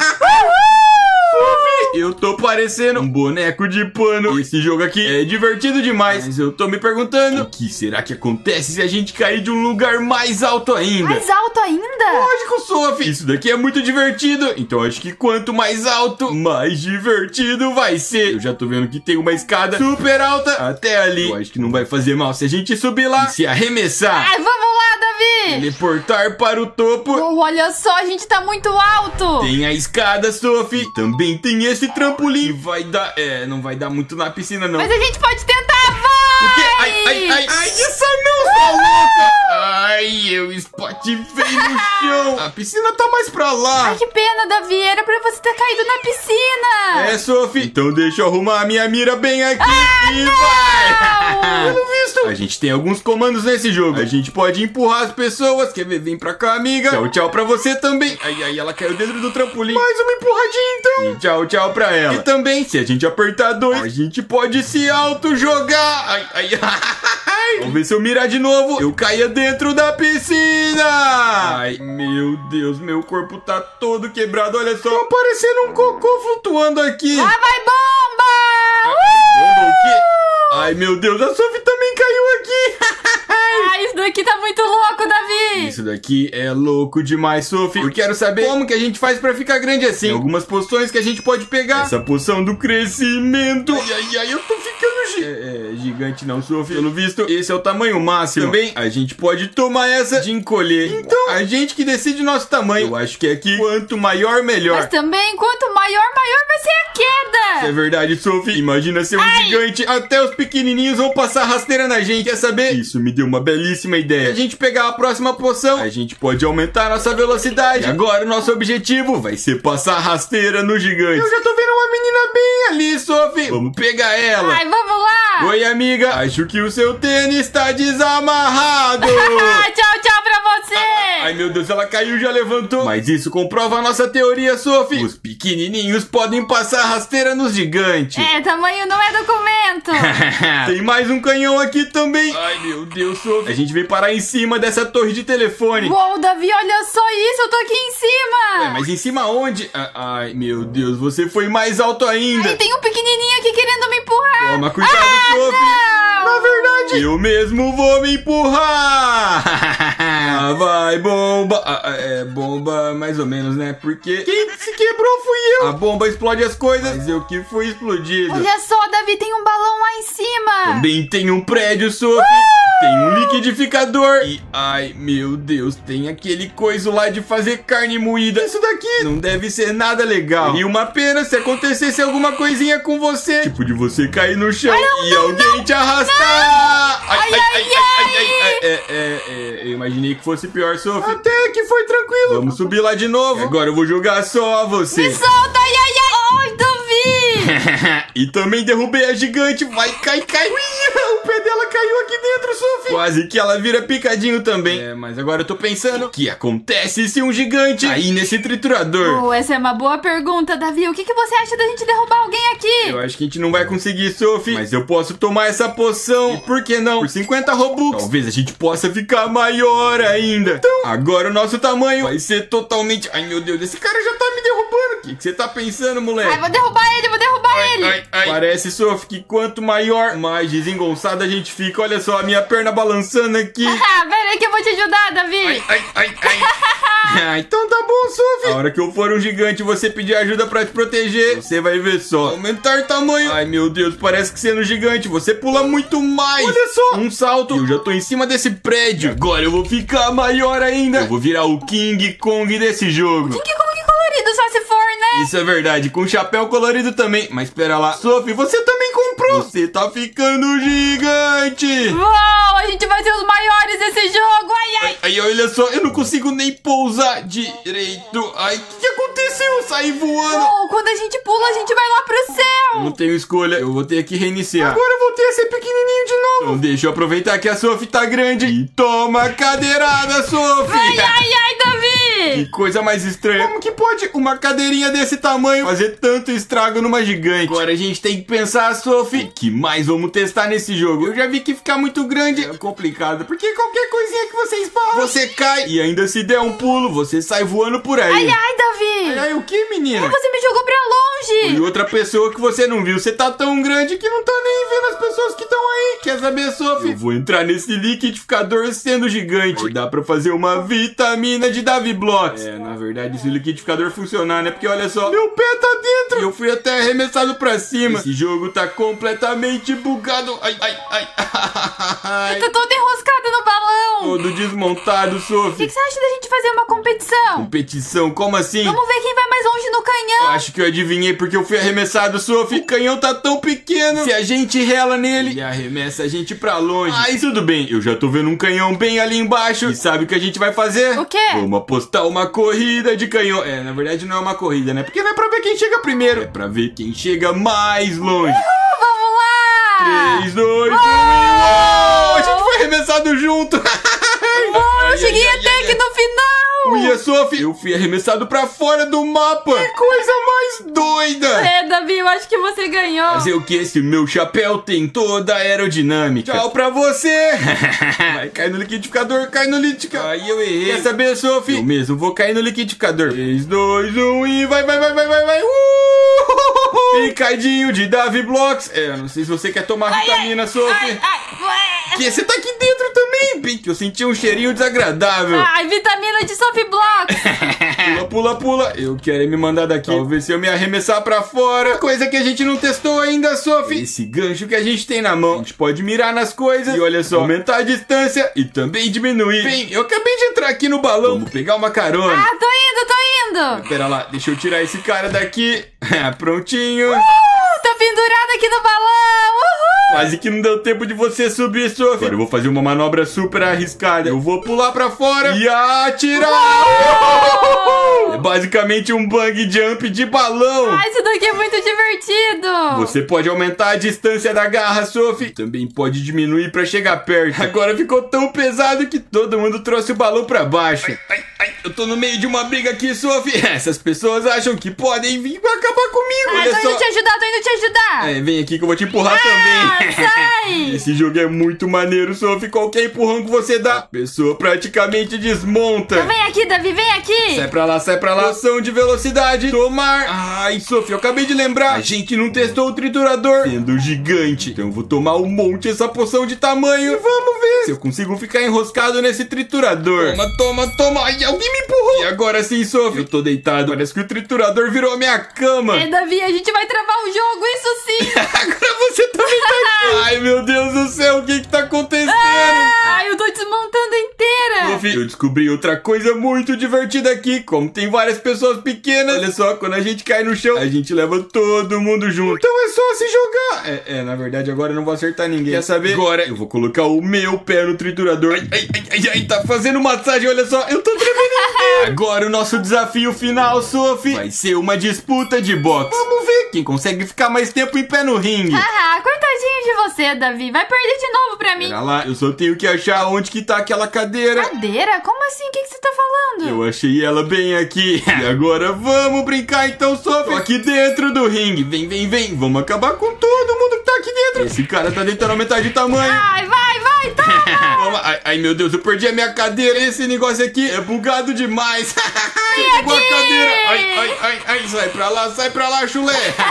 Sophie, eu tô parecendo um boneco de pano. Esse jogo aqui é divertido demais, mas eu tô me perguntando o que será que acontece se a gente cair de um lugar mais alto ainda? Mais alto ainda? Lógico, Sophie. Isso daqui é muito divertido. Então acho que quanto mais alto, mais divertido vai ser. Eu já tô vendo que tem uma escada super alta até ali. Eu acho que não vai fazer mal se a gente subir lá e se arremessar. Ai, vamos lá, Davi. Teleportar para o topo. Oh, olha só, a gente tá muito alto. Tem a escada, Sophie. E também tem esse trampolim. Vai dar... É, não vai dar muito na piscina, não. Mas a gente pode tentar, vai. O quê? Ai, ai, ai. Ai, essa não, sua louca. Ai, eu espatifei no chão. A piscina tá mais pra lá. Ai, que pena, Davi. Era pra você ter caído na piscina. É, Sophie. Então deixa eu arrumar a minha mira bem aqui. Ah, e não. vai. Pelo visto, a gente tem alguns comandos nesse jogo. A gente pode empurrar as pessoas. Quer ver? Vem pra cá, amiga. Tchau, tchau pra você também. Ai, ai, ela caiu dentro do trampolim. Mais uma empurradinha, então. E tchau, tchau pra ela. E também, se a gente apertar dois, a gente pode se auto-jogar. Ai, ai, ai. Vamos ver se eu mirar de novo. Eu caia dentro da piscina. Ai, meu Deus, meu corpo tá todo quebrado. Olha só, tô parecendo um cocô flutuando aqui. Lá vai bomba. Bomba o quê? Ai, meu Deus, a Sophie também caiu aqui. Ai, isso daqui tá muito louco, Davi. Isso daqui é louco demais, Sophie. Eu quero saber como que a gente faz pra ficar grande assim. Tem algumas poções que a gente pode pegar. Essa poção do crescimento. Ai, ai, ai, eu tô ficando gi é, é, gigante não, Sophie. Pelo visto, esse é o tamanho máximo. Também, a gente pode tomar essa de encolher. Então, a gente que decide o nosso tamanho. Eu acho que aqui, quanto maior, melhor. Mas também, quanto maior, maior vai ser a queda. Isso é verdade, Sophie. Imagina ser um Ai. gigante. Até os pequenininhos vão passar rasteira na gente. Quer saber? Isso me deu uma belíssima ideia. Se a gente pegar a próxima poção, a gente pode aumentar nossa velocidade. E agora o nosso objetivo vai ser passar rasteira no gigante. Eu já tô vendo uma menina bem ali, Sophie. Vamos pegar ela. Ai, vamos lá. Oi, amiga. Acho que o seu tênis tá desamarrado. Tchau, tchau pra você. Ai, meu Deus, ela caiu e já levantou. Mas isso comprova a nossa teoria, Sophie. Os pequenininhos podem passar rasteira nos gigantes. É, tamanho não é documento. Tem mais um canhão aqui também. Ai, meu Deus, Sophie. A gente veio parar em cima dessa torre de telefone. Uou, Davi, olha só isso, eu tô aqui em cima. Ué, mas em cima onde? Ah, ai, meu Deus, você foi mais alto ainda. Ai, tem um pequenininho aqui querendo me empurrar. Toma cuidado, ah, Sophie. não. Na verdade, eu mesmo vou me empurrar. Ah, vai, bomba. Ah, é, bomba mais ou menos, né? Porque quem se quebrou fui eu. A bomba explode as coisas, mas eu que fui explodido. Olha só, Davi, tem um balão lá em cima. Também tem um prédio, Sophie. Tem um liquidificador. E, ai, meu Deus, tem aquele coisa lá de fazer carne moída. Isso daqui não deve ser nada legal. E uma pena se acontecesse alguma coisinha com você. Tipo de você cair no chão ai, não, e não, alguém não, te arrastar. Ai, ai, ai, ai, ai, ai, ai, ai. É, é, é, eu imaginei que fosse pior, Sophie. Até que foi tranquilo. Vamos subir lá de novo. Agora eu vou jogar só você. Me solta, ai, ai, ai. Ai, Davi. E também derrubei a gigante. Vai, cai, cai. O pé dela caiu aqui dentro, Sophie. Quase que ela vira picadinho também. É, mas agora eu tô pensando, o que acontece se um gigante cair nesse triturador? Oh, essa é uma boa pergunta, Davi. O que, que você acha da gente derrubar alguém aqui? Eu acho que a gente não vai conseguir, Sophie. Mas eu posso tomar essa poção. E por que não? Por cinquenta Robux. Talvez a gente possa ficar maior ainda. Então, agora o nosso tamanho vai ser totalmente... Ai, meu Deus, esse cara já tá me derrubando. que você tá pensando, moleque? Ai, vou derrubar ele, vou derrubar Ai, ele. ai, ai. Parece, Sophie, que quanto maior, mais desengonçada a gente fica. Olha só, a minha perna balançando aqui. Ah, pera aí que eu vou te ajudar, Davi. Ai, ai, ai, ai. Ah, então tá bom, Sophie. A hora que eu for um gigante e você pedir ajuda pra te proteger, você vai ver só. Aumentar tamanho. Ai, meu Deus, parece que sendo gigante você pula muito mais. Olha só. Um salto. Eu já tô em cima desse prédio. Agora eu vou ficar maior ainda. Eu vou virar o King Kong desse jogo. King Kong colorido, só se for, né? Isso é verdade, com chapéu colorido também. Mas pera lá, Sophie, você também comprou. Você tá ficando gigante. Uau, a gente vai ser os maiores desse jogo. Ai, ai. Ai, ai, olha só, eu não consigo nem pousar direito. Ai, o que, que aconteceu? Eu saí voando. Uau, quando a gente pula, a gente vai lá pro céu. Não tenho escolha, eu vou ter que reiniciar. Agora eu voltei a ser pequenininho de novo. Então deixa eu aproveitar que a Sophie tá grande. E toma cadeirada, Sophie. Ai, ai, ai, Davi. Que coisa mais estranha. Como que pode uma cadeirinha desse tamanho fazer tanto estrago numa gigante? Agora a gente tem que pensar, Sophie, o que mais vamos testar nesse jogo? Eu já vi que ficar muito grande é complicado, porque qualquer coisinha que você esbarra, você cai. E ainda se der um pulo, você sai voando por aí. Ai, ai, Davi. Ai, ai, o que, menina? Você me jogou pra longe. E outra pessoa que você não viu. Você tá tão grande que não tá nem vendo as pessoas que estão aí. Quer saber, Sophie? Eu vou entrar nesse liquidificador sendo gigante. Dá pra fazer uma vitamina de Davi Blocks. É, na verdade, se o liquidificador funcionar, né? Porque olha só, meu pé tá dentro. E eu fui até arremessado pra cima. Esse jogo tá completamente bugado. Ai, ai, ai. Eu tô todo enroscado no balão. Todo desmontado, O Sophie. que, que você acha da gente fazer uma competição? Competição? Como assim? Vamos ver quem vai mais longe no canhão. Acho que eu adivinhei porque eu fui arremessado, Sophie. O canhão tá tão pequeno. Se a gente rela nele, ele arremessa a gente pra longe. Mas tudo bem, eu já tô vendo um canhão bem ali embaixo. E sabe o que a gente vai fazer? O quê? Vamos apostar uma corrida de canhão. É, na verdade não é uma corrida, né? Porque não é pra ver quem chega primeiro. É pra ver quem chega mais longe. Uh, vamos lá. três, dois, um e... A gente foi arremessado junto. Oh, eu cheguei ai, até ai, aqui ai. no final. Uia, Sophie, eu fui arremessado pra fora do mapa. Que coisa mais doida. É, Davi, eu acho que você ganhou. Fazer o que? Esse meu chapéu tem toda a aerodinâmica. Tchau pra você. Vai cair no liquidificador, cai no liquidificador. Aí eu errei. Quer saber, Sophie? Eu mesmo vou cair no liquidificador. três, dois, um e vai, vai, vai, vai, vai, vai. Uh! Picadinho de Davi Blocks. É, não sei se você quer tomar ai, vitamina, ai, Sophie. Ai, ai, que? Você tá aqui dentro também, Pink. Eu senti um cheirinho desagradável. Ai, vitamina de Sophie Blocks. Pula, pula, pula. Eu quero me mandar daqui. Talvez se eu me arremessar pra fora. Coisa que a gente não testou ainda, Sophie. Esse gancho que a gente tem na mão. A gente pode mirar nas coisas. E olha só, aumentar a distância e também diminuir. Bem, eu acabei de entrar aqui no balão. Vamos pegar uma carona. Ah, tô indo, tô indo. Pera lá, deixa eu tirar esse cara daqui. Prontinho. Uh, tô pendurado aqui no balão. Uhul. Quase que não deu tempo de você subir, Sophie. Agora eu vou fazer uma manobra super arriscada. Eu vou pular pra fora e atirar. Uou! É basicamente um bungee jump de balão. Ah, isso daqui é muito divertido. Você pode aumentar a distância da garra, Sophie. Também pode diminuir pra chegar perto. Agora ficou tão pesado que todo mundo trouxe o balão pra baixo. Ai, ai, ai. Eu tô no meio de uma briga aqui, Sophie. Essas pessoas acham que podem vir pra acabar comigo. Ah, olha tô só. indo te ajudar, tô indo te ajudar. É, vem aqui que eu vou te empurrar ah, também. Sai. Esse jogo é muito maneiro, Sophie. Qualquer empurrão que você dá, a pessoa praticamente desmonta. Então vem aqui, Davi, vem aqui. Sai pra lá, sai pra lá. Noção de velocidade. Tomar. Ai, Sophie, eu acabei de lembrar. A gente não testou o triturador sendo gigante. Então eu vou tomar um monte essa poção de tamanho. E vamos ver se eu consigo ficar enroscado nesse triturador. Toma, toma, toma. Ai, alguém me empurrou. E agora sim, Sophie. Eu tô deitado. Parece que o triturador virou a minha cama. É, Davi, a gente vai travar o jogo, isso sim. Agora você também tá aqui. Ai, meu Deus do céu, o que que tá acontecendo? Ai, eu tô desmontando inteira. Sophie, eu descobri outra coisa muito divertida aqui. Como tem várias pessoas pequenas, olha só, quando a gente cai no chão, a gente leva todo mundo junto. Então é só se jogar. É, é na verdade, agora eu não vou acertar ninguém. Quer saber? Agora eu vou colocar o meu pé no triturador. Ai, ai, ai, ai, ai, tá fazendo massagem, olha só. Eu tô tremendo inteiro. Agora o nosso desafio final, Sophie, vai ser uma disputa de boxe. Vamos ver quem consegue ficar mais tempo em pé no ringue. Ah, coitadinho de você, Davi. Vai perder de novo pra mim. Pera lá, eu só tenho que achar onde que tá aquela cadeira. Cadeira? cadeira? Como assim? O que, que você tá falando? Eu achei ela bem aqui. E agora vamos brincar então, Sophie. Tô aqui dentro do ringue. Vem, vem, vem. Vamos acabar com todo mundo que tá aqui dentro. Esse cara tá tentando aumentar de tamanho. Ai, vai, vai, toma. ai, ai, meu Deus, eu perdi a minha cadeira. Esse negócio aqui é bugado demais. Pegou a cadeira. Ai, ai, ai, ai. Sai pra lá, sai pra lá, chulé.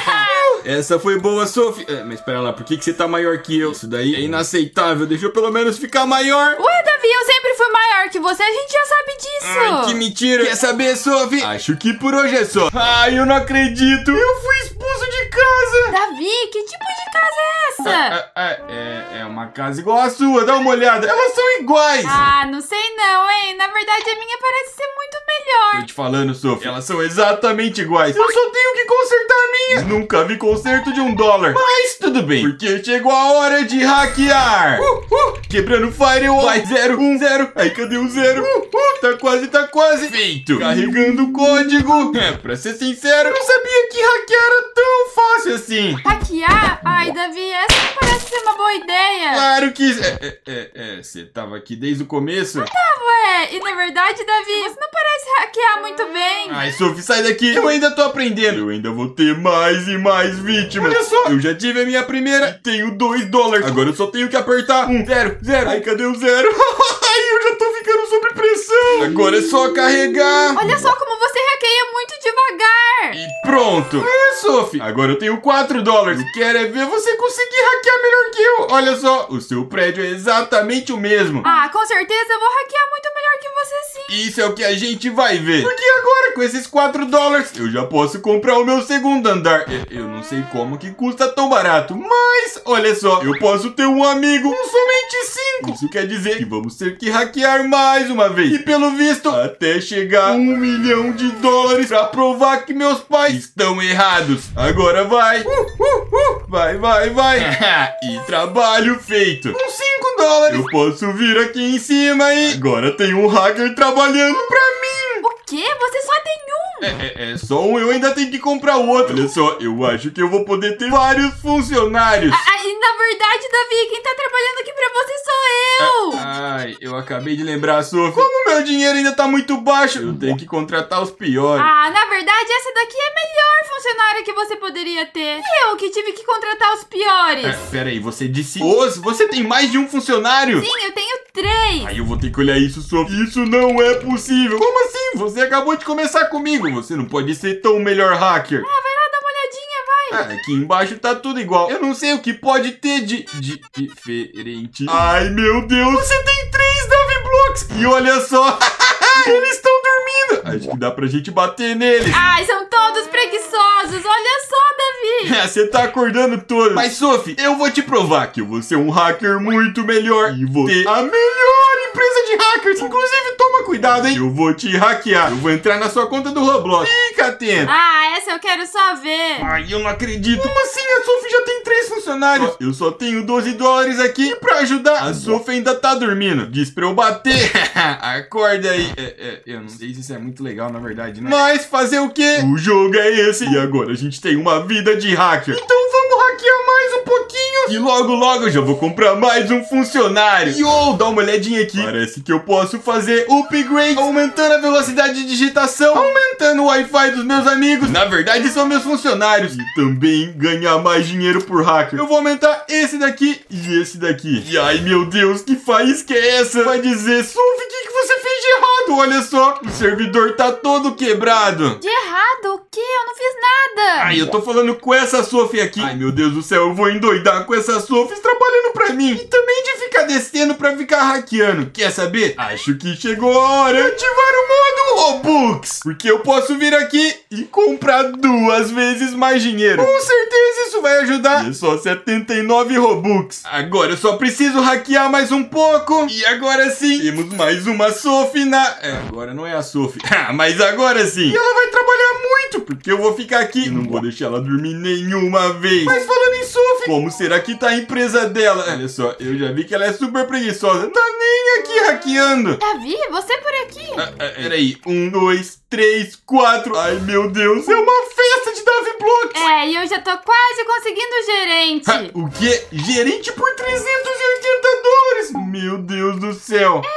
Essa foi boa, Sophie. É, mas espera lá, por que, que você tá maior que eu? Isso daí é inaceitável. Deixa eu pelo menos ficar maior. Ué, Davi, eu sempre fui maior que você. A gente já sabe disso. Ai, que mentira. Quer saber, Sophie? Acho que por hoje é só. Ai, eu não acredito. Eu fui expulso de casa. Davi, que tipo de casa é essa? É, é, é, é uma casa igual a sua. Dá uma olhada. Elas são iguais. Ah, não sei não, hein. Na verdade, a minha parece ser muito melhor. Tô te falando, Sophie. Elas são exatamente iguais. Eu só tenho que consertar a minha. Nunca vi conserto de um dólar. Mas tudo bem, porque chegou a hora de hackear. Uh, uh, quebrando firewall. Vai, zero, um, zero. Aí, cadê o zero? Uh, uh, tá quase, tá quase. Feito. Carregando o código. É, pra ser sincero, eu não sabia que hackear era tão fácil assim. Hackear? Ai, Davi, essa não parece ser uma boa ideia. Claro que... É, é, é, é, você tava aqui desde o começo? Eu tava, é. E na verdade, Davi, você não parece hackear muito bem. Ai, Sophie, sai daqui. Eu ainda tô aprendendo. Eu ainda vou ter mais e mais vítimas. Olha só, eu já tive a minha primeira e tenho dois dólares. Agora eu só tenho que apertar um, zero, zero. Ai, cadê o zero? Ai, eu já tô ficando sob pressão. Agora é só carregar. Olha só como você hackeia muito devagar. E pronto. É, Sophie, agora eu tenho quatro dólares. Eu quero é ver você conseguir hackear melhor que eu. Olha só, o seu prédio é exatamente o mesmo. Ah, com certeza eu vou hackear muito melhor que você sim. Isso é o que a gente vai ver. Porque agora, com esses quatro dólares, eu já posso comprar o meu segundo andar. Eu, eu não sei como que custa tão barato, mas olha só, eu posso ter um amigo com somente cinco. Isso quer dizer que vamos ter que hackear mais uma vez. E pelo visto, até chegar a um milhão de dólares pra provar que meus pais estão errados. Agora vai. Uh, uh, uh. Vai, vai, vai. E trabalho feito. Com cinco dólares, eu posso vir aqui em cima e... Agora tem um hacker trabalhando pra mim. O quê? Você só tem um? É, é, é só um, eu ainda tenho que comprar o outro. Olha só, eu acho que eu vou poder ter vários funcionários. Ah, e na verdade, Davi, quem tá trabalhando aqui pra você sou eu. Ah, ai, eu acabei de lembrar, Sophie. Como meu dinheiro ainda tá muito baixo, eu tenho que contratar os piores. Ah, na verdade, essa daqui é a melhor funcionária que você poderia ter. E eu que tive que contratar os piores. É, pera aí, você disse os? Você tem mais de um funcionário? Sim, eu tenho três. Aí eu vou ter que olhar isso, Sophie. Isso não é possível. Como assim? Você acabou de começar comigo. Você não pode ser tão melhor hacker. Ah, vai lá dar uma olhadinha, vai. Ah, aqui embaixo tá tudo igual. Eu não sei o que pode ter de, de diferente. Ai, meu Deus. Você tem três Davi Blocks. E olha só. Eles estão dormindo. Acho que dá pra gente bater neles. Ai, são todos preguiçosos. Olha só, Davi. Você tá acordando todo. Mas, Sophie, eu vou te provar que eu vou ser um hacker muito melhor. E vou ter a melhor empresa de hackers. Inclusive, toma cuidado, hein? Eu vou te hackear. Eu vou entrar na sua conta do Roblox. Fica atento. Ah, essa eu quero só ver. Ai, eu não acredito. Como assim? A Sophie já tem três funcionários. Eu só tenho doze dólares aqui. E pra ajudar, a Sophie ainda tá dormindo. Diz pra eu bater. Acorda aí. É, é, eu não sei se isso é muito legal, na verdade, né? Mas fazer o quê? O jogo é esse. E agora a gente tem uma vida de hacker. Então vamos hackear mais um pouquinho. E logo, logo eu já vou comprar mais um funcionário. E oh, dá uma olhadinha aqui. Parece que eu posso fazer upgrade, aumentando a velocidade de digitação, aumentando o Wi-Fi dos meus amigos. Na verdade, são meus funcionários. E também ganhar mais dinheiro por hacker. Eu vou aumentar esse daqui e esse daqui. E ai, meu Deus, que faísca é essa? Vai dizer, Sophie, o que, que você fez de errado? Olha só, o servidor tá todo quebrado. De errado? O quê? Eu não fiz nada. Ai, eu tô falando com essa Sophie aqui. Ai, meu Deus do céu, eu vou endoidar com essa Sophie trabalhando pra mim. E também de ficar descendo pra ficar hackeando. Quer saber? Acho que chegou a hora de ativar o modo Robux. Porque eu posso vir aqui e comprar duas vezes mais dinheiro. Com certeza isso vai ajudar. E é só setenta e nove Robux. Agora eu só preciso hackear mais um pouco. E agora sim, temos mais uma Sophie na... É, agora não é a Sophie. Mas agora sim. E ela vai trabalhar muito, porque eu vou ficar aqui e não vou deixar ela dormir nenhuma vez. Mas falando em Sophie, como será que tá a empresa dela? Olha só, eu já vi que ela é super preguiçosa. Não tá nem aqui hackeando. Davi, você por aqui? Ah, ah, peraí, um, dois, três, quatro. Ai, meu Deus, é uma festa de Davi Blocks. É, e eu já tô quase conseguindo o gerente. Ah, o quê? Gerente por trezentos e oitenta dólares? Meu Deus do céu. É, ele vai mandar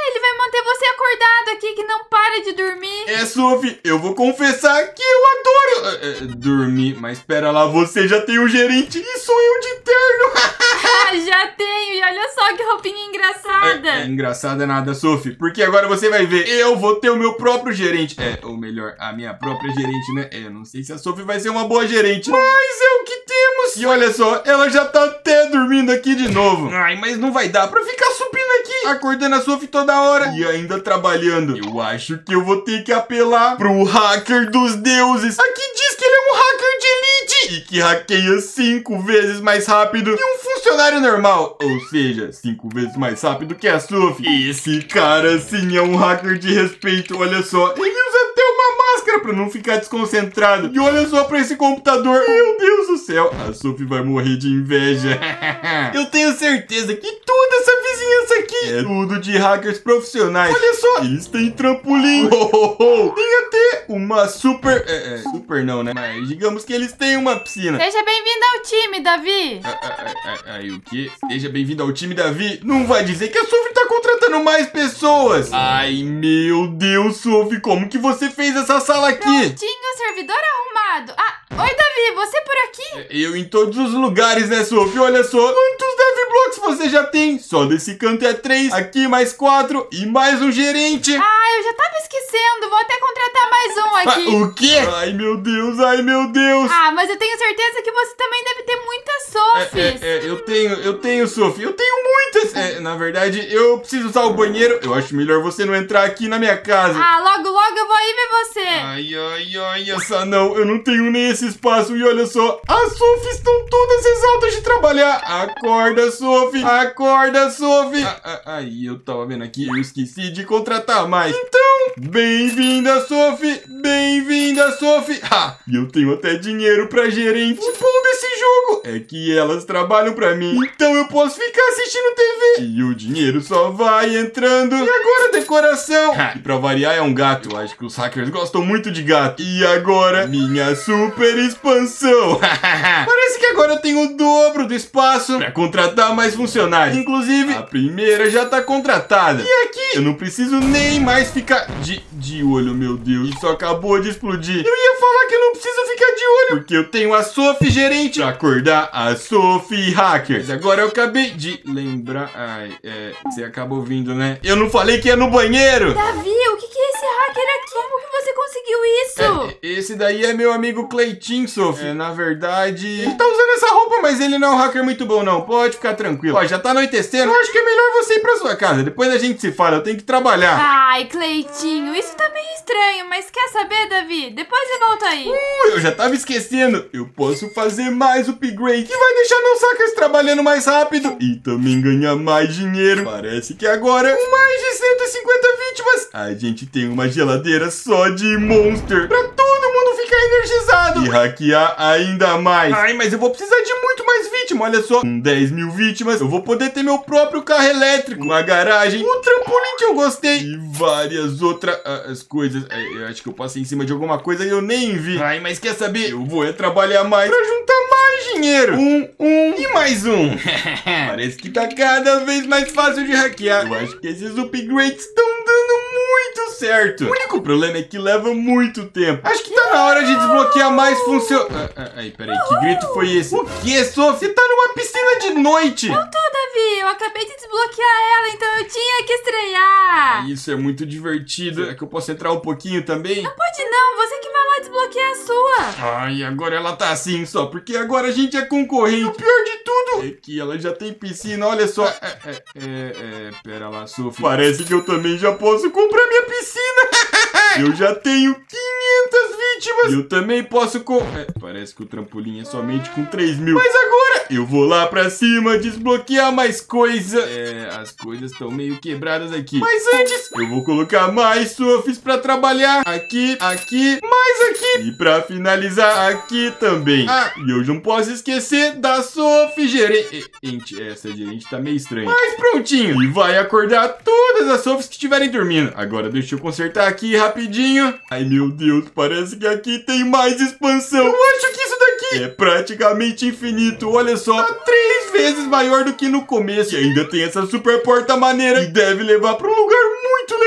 manter você acordado aqui, que não para de dormir. É, Sophie, eu vou confessar que eu adoro é, é, dormir. Mas espera lá, você já tem um gerente e sou eu de terno. Já tenho, e olha só que roupinha engraçada. É, é engraçada nada, Sophie, porque agora você vai ver, eu vou ter o meu próprio gerente. É, ou melhor, a minha própria gerente, né? É, eu não sei se a Sophie vai ser uma boa gerente, mas é o que temos. E olha só, ela já tá até dormindo aqui de novo. Ai, mas não vai dar pra ficar subindo aqui, acordando a Sophie toda hora e ainda trabalhando. Eu acho que eu vou ter que apelar pro hacker dos deuses. Aqui diz que ele é um hacker de elite e que hackeia cinco vezes mais rápido que um funcionário normal, ou seja, cinco vezes mais rápido que a Sophie. Esse cara sim é um hacker de respeito, olha só, ele usa até uma máscara pra não ficar desconcentrado. E olha só pra esse computador, meu Deus do céu, a Sophie vai morrer de inveja. Eu tenho certeza que toda essa vizinhança aqui é tudo de hackers profissionais. Olha só, eles têm trampolim, oh, oh, oh. Tem até uma super, é, é, super não, né, mas digamos que eles têm uma piscina. Seja bem-vindo ao time, Davi. Ah, ah, ah, ah, Aí o que? Seja bem-vindo ao time, Davi. Não vai dizer que a Sophie tá contratando mais pessoas. Ai, meu Deus, Sophie, como que você fez essa sala aqui? Prontinho, servidor arrumado. Ah, oi, Davi, você por aqui? Eu em todos os lugares, né, Sophie? Olha só, quantos Davi Blocks você já tem? Só desse canto é três, aqui mais quatro e mais um gerente. Ah, eu já tava esquecendo, vou até contratar mais um aqui. Ah, o quê? Ai, meu Deus, ai, meu Deus. Ah, mas eu tenho certeza que você também deve ter muitas Sophies. É, é, é, eu tenho, eu tenho, Sophie, eu tenho muitas. É, na verdade, eu preciso usar o banheiro. Eu acho melhor você não entrar aqui na minha casa. Ah, logo, logo eu vou aí ver você. Ai, ai, ai, essa não, eu não tenho nem esse espaço. E olha só, as Sophies estão todas exaltas de trabalhar. Acorda, Sophie, acorda, Sophie. Ah, ah, aí, eu tava vendo aqui, eu esqueci de contratar mais. Então, bem-vinda, Sophie, bem-vinda, Sophie. Ah, e eu tenho até dinheiro pra gerente. O bom desse jogo é que elas trabalham pra mim, então eu posso ficar assistindo T V. E o dinheiro só vai entrando. E agora, decoração. E pra variar, é um gato. Eu acho que os hackers gostam muito de gato. E agora, minha super expansão. Parece que agora eu tenho o dobro do espaço pra contratar mais funcionários. Inclusive, a primeira já tá contratada. E aqui, eu não preciso nem mais ficar de, de olho, meu Deus. Isso acabou de explodir. Eu ia falar que eu não preciso ficar de olho, porque eu tenho a Sophie gerente pra acordar a Sophie hacker. Mas agora eu acabei de lembrar. Ai, é, você acabou vindo, né? Eu não falei que ia no banheiro. Davi, o que que é esse hacker aqui? Como que você conseguiu isso? É, esse daí é meu amigo Cleitinho, Sophie. É, na verdade, ele tá usando essa roupa, mas ele não é um hacker muito bom, não. Pode ficar tranquilo. Ó, já tá anoitecendo. Eu acho que é melhor você ir pra sua casa. Depois a gente se fala. Eu tenho que trabalhar. Ai, Cleitinho, isso tá meio estranho, mas quer saber, Davi? Depois eu volto aí. Uh, eu já tava esquecendo. Eu posso fazer mais upgrade que vai deixar meus hackers trabalhando mais rápido e também ganhar mais dinheiro. Parece que agora, com mais de cento e cinquenta vítimas, a gente tem uma geladeira só de Monster pra todo mundo ficar energizado e hackear ainda mais. Ai, mas eu vou precisar de muito mais vítimas. Olha só, com dez mil vítimas, eu vou poder ter meu próprio carro elétrico, uma garagem, um trampolim que eu gostei e várias outras uh, as coisas. Eu acho que eu passei em cima de alguma coisa e eu nem vi. Ai, mas quer saber? Eu vou é trabalhar mais pra juntar mais dinheiro. Um, um e mais um. Parece que tá cada vez mais fácil de hackear. Eu acho que esses upgrades estão dando muito certo. O único problema é que leva muito tempo. Acho que tá na hora de desbloquear mais funcionários. Ah, ah, aí, peraí, que grito foi esse? O que, Sophie? Você tá numa piscina de noite. Eu tô, Davi. Eu acabei de desbloquear ela, então eu tinha que estrear. Isso é muito divertido. É que eu posso entrar um pouquinho também? Não pode não. Você que vai lá desbloquear a sua. Ai, agora ela tá assim só, porque agora a gente é concorrente. E o pior de tudo é que ela já tem piscina, olha só. É, é, é, é pera lá, Sophie. Parece que eu também já posso comprar minha piscina. Eu já tenho quinhentas vítimas. Eu também posso com... É, parece que o trampolim é somente com três mil. Mas agora eu vou lá pra cima desbloquear mais coisa. É, as coisas estão meio quebradas aqui. Mas antes, eu vou colocar mais Sophies pra trabalhar. Aqui, aqui, mais aqui. E pra finalizar, aqui também. Ah, e eu não posso esquecer da Sophie gerente. Essa gerente tá meio estranha. Mas prontinho. E vai acordar todas as Sophies que estiverem dormindo. Agora deixa eu consertar aqui rapidinho. Ai, meu Deus, parece que aqui tem mais expansão. Eu acho que isso daqui é praticamente infinito. Olha só, tá três vezes maior do que no começo. E ainda tem essa super porta maneira que deve levar pra um lugar muito legal.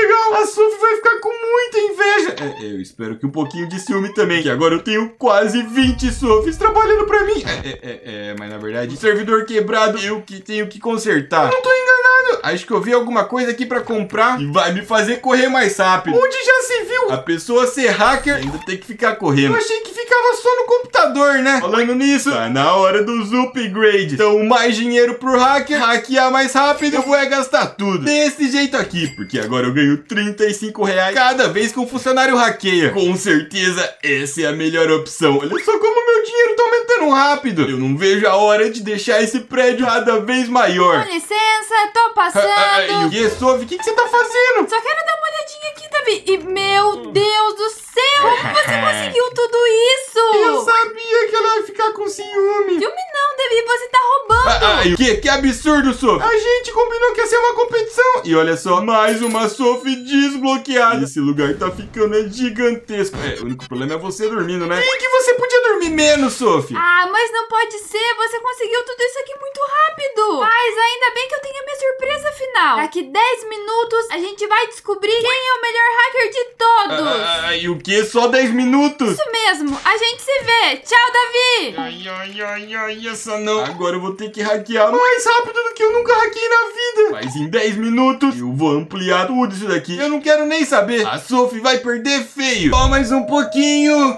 legal. A Sophie vai ficar com muita inveja. É, eu espero que um pouquinho de ciúme também, que agora eu tenho quase vinte Sophies trabalhando pra mim. É, é, é, é, mas na verdade, servidor quebrado, eu que tenho que consertar. Eu não tô enganado. Acho que eu vi alguma coisa aqui pra comprar e vai me fazer correr mais rápido. Onde já se viu a pessoa ser hacker ainda tem que ficar correndo? Eu achei que ficava só no computador, né? Falando nisso, tá na hora dos upgrades. Então, mais dinheiro pro hacker, hackear mais rápido, eu vou é gastar tudo desse jeito aqui, porque agora eu ganho trinta e cinco reais cada vez que um funcionário hackeia. Com certeza, essa é a melhor opção. Olha só como meu dinheiro tá aumentando rápido. Eu não vejo a hora de deixar esse prédio cada vez maior. Com licença, tô passando. Ah, ah, e o que, Sophie? O que, que você tá fazendo? Só quero dar uma olhadinha aqui, Davi. E, meu Deus do céu, como você conseguiu tudo isso? Eu sabia que ela ia ficar com ciúme. Ciúme não, Davi, você tá roubando. Ah, ah, e o que? Que absurdo, Sophie. A gente combinou que ia ser uma competição. E olha só, mais uma Sophie desbloqueada. Esse lugar tá ficando é gigantesco. É, o único problema é você dormindo, né? E que você podia dormir menos, Sophie. Ah, mas não pode ser. Você conseguiu tudo isso aqui muito rápido. Mas ainda bem que eu tenho a minha surpresa final. Daqui dez minutos, a gente vai descobrir quem é o melhor hacker de todos. Ah, e o que? Só dez minutos? Isso mesmo. A gente se vê. Tchau, Davi. Ai, ai, ai, ai, essa não. Agora eu vou ter que hackear mais rápido do que eu nunca hackei na vida. Mas em dez minutos, eu vou ampliar tudo isso daqui. Eu não quero nem saber. A Sophie vai perder feio. Só mais um pouquinho.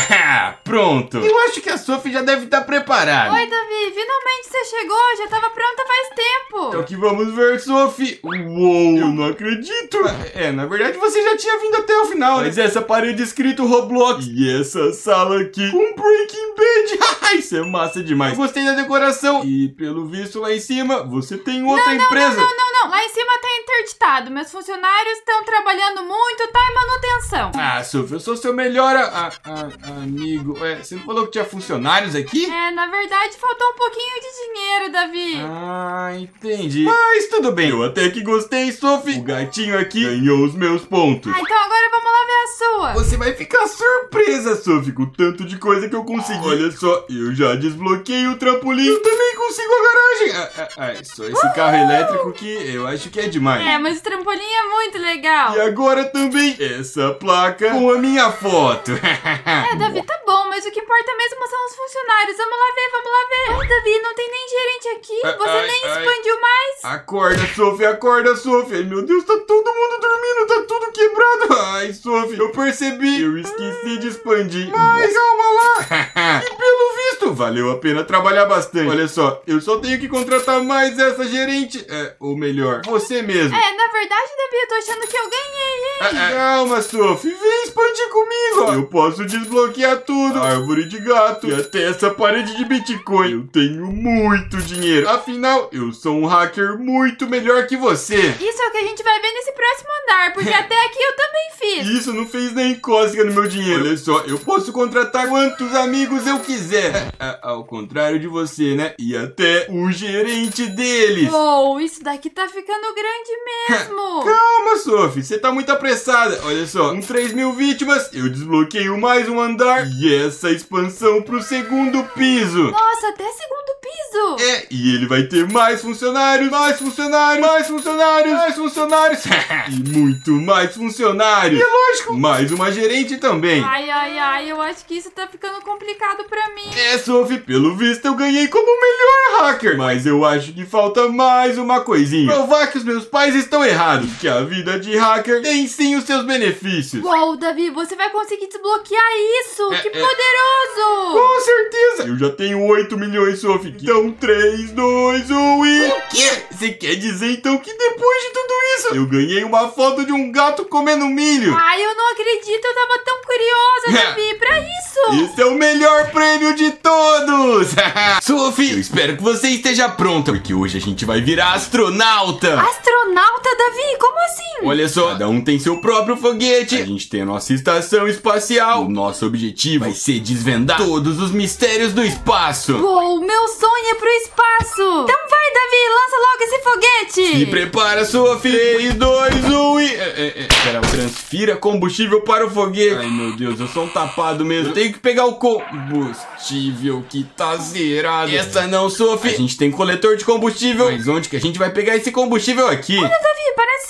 Pronto. Eu acho que a Sophie já deve estar preparada. Oi, Davi. Finalmente você chegou. Já tava pronta faz tempo. É o que vamos ver, Sophie. Uou, eu não acredito. É, na verdade você já tinha vindo até o final, né? Mas essa parede escrito Roblox. E essa sala aqui com Breaking Bad. Isso é massa demais. Eu gostei da decoração. E pelo visto lá em cima, você tem outra não, não, empresa. Não, não, não, não. Lá em cima tá interditado. Meus funcionários estão trabalhando muito, tá em manutenção. Ah, Sophie, eu sou seu melhor a, a, a, amigo. É, você não falou que tinha funcionários aqui? É, na verdade faltou um pouquinho de dinheiro, Davi. Ah, entendi. Mas tudo bem. Eu até que gostei, Sophie. O gatinho aqui ganhou os meus pontos. Ah, então agora vamos lá ver a sua. Você vai ficar surpresa, Sophie, com o tanto de coisa que eu consegui. Olha só, eu já desbloqueei o trampolim. Eu também consigo a garagem. Ah, ah, ah, só esse uh! carro elétrico que eu acho que é demais. É, mas o trampolim é muito legal. E agora também essa placa com a minha foto. É, Davi, tá bom, mas o que importa mesmo são os funcionários. Vamos lá ver, vamos lá ver. Ai, Davi, não tem nem gerente aqui. Você ai, nem ai. expandiu mais. Acorda, Sophie, acorda, Sophie. Ai, meu Deus, tá todo mundo dormindo, tá tudo quebrado. Ai, Sophie, eu percebi. Eu esqueci de expandir. Mas calma lá. E pelo visto, valeu a pena trabalhar bastante. Olha só, eu só tenho que contratar mais essa gerente. É, ou melhor, você mesmo. É, na verdade, Davi, eu tô achando que eu ganhei, hein? Ah, calma, Sophie, vem expandir comigo. Eu posso desbloquear tudo. Árvore de gato e até essa parede de Bitcoin. Eu tenho muito dinheiro. Afinal, eu sou um hacker muito melhor que você. Isso é o que a gente vai ver nesse próximo andar, porque até aqui eu também fiz. Isso não fez nem cócega no meu dinheiro. Olha só, eu posso contratar quantos amigos eu quiser. É, ao contrário de você, né? E até o gerente deles. Uou, isso daqui tá ficando grande mesmo. Calma, Sophie, você tá muito apressada. Olha só, com três mil vítimas, eu desbloqueio mais um andar e essa expansão pro segundo piso. Nossa, até segundo piso. É, e ele vai ter mais funcionários, mais funcionários, mais funcionários, mais funcionários e muito mais funcionários. E é lógico, mais uma gerente também. Ai, ai, ai, eu acho que isso tá ficando complicado pra mim. É, Sophie, pelo visto eu ganhei como o melhor hacker. Mas eu acho que falta mais uma coisinha. Provar que os meus pais estão errados, que a vida de hacker tem sim os seus benefícios. Uou, Davi, você vai conseguir desbloquear isso. É, que é... poderoso. Com certeza. Eu já tenho oito milhões, Sophie. Então, três, dois, um e... O quê? Você quer dizer então que depois de tudo isso, eu ganhei uma foto de um gato comendo milho? Ai, eu não acredito. Eu tava tão curiosa, Davi, pra isso. Esse é o melhor prêmio de todos. Sophie, eu espero que você esteja pronta, porque hoje a gente vai virar astronauta. Astronauta, Davi? Como assim? Olha só, cada um tem seu próprio foguete. A gente tem a nossa estação espacial. O nosso objetivo vai ser desvendar todos os mistérios do espaço. Uou, meu sonho é pro espaço. Então vai, Davi, lança logo esse foguete. Se prepara, Sophie. três, dois, um e... É, é, é. Pera, transfira combustível para o foguete. Ai, meu Deus, eu sou um tapado mesmo. Eu tenho que pegar o combustível que tá zerado. Essa não, Sophie. A gente tem coletor de combustível. Mas onde que a gente vai pegar esse combustível aqui? Olha, Davi, parece ser bem aqui.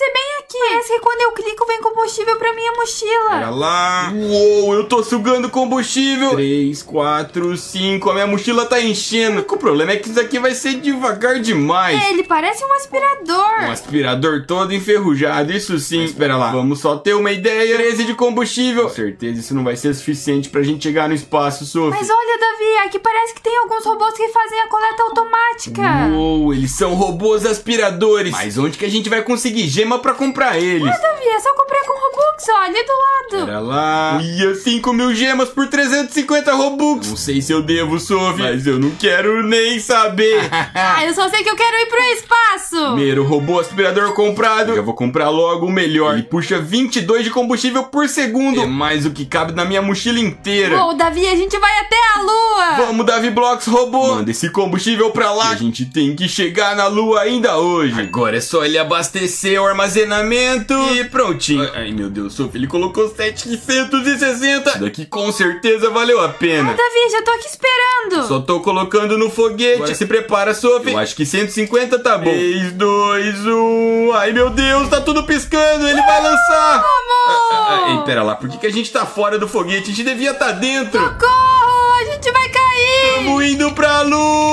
aqui. Parece que quando eu clico vem combustível pra minha mochila. Pera lá. Uou, eu tô sugando combustível. três, quatro, cinco. A minha mochila tá enchendo. O problema é que isso aqui vai ser devagar demais. É, ele parece um aspirador. Um aspirador todo enferrujado, isso sim. Mas, espera lá, vamos só ter uma ideia. treze de combustível. Com certeza isso não vai ser suficiente pra gente chegar no espaço, Sophie. Mas olha, Davi, aqui parece que tem alguns robôs que fazem a coleta automática. Uou, eles são robôs aspiradores. Mas onde que a gente vai conseguir gema pra comprar eles? Mas, Davi, é só comprar com Robux, ó, ali do lado. Pera lá. Ia cinco mil gemas por trezentos e cinquenta Robux. Não sei se eu devo, Sophie, mas eu não quero nem saber. Ah, eu só sei que eu quero ir pro espaço. Primeiro robô aspirador comprado. Eu vou comprar logo o melhor. Ele puxa vinte e dois de combustível por segundo. É mais do que cabe na minha mochila inteira. Ô, Davi, a gente vai até a lua. Vamos, Davi Blocks robô. Manda esse combustível pra lá. A gente tem que chegar na lua ainda hoje. Agora é só ele abastecer o armazenamento. E prontinho. Ai, meu Deus, Sophie, ele colocou setecentos e sessenta. Isso daqui com certeza valeu a pena. Ah, Davi, já tô aqui esperando. Só tô colocando no foguete. Agora se prepara, Sophie. Eu acho que cento e cinquenta tá bom. três, dois, um. Ai, meu Deus, tá tudo piscando. Ele vai lançar. Vamos! Ah, ah, ei, pera lá. Por que, que a gente tá fora do foguete? A gente devia estar tá dentro. Socorro! A gente vai cair. Tamo indo pra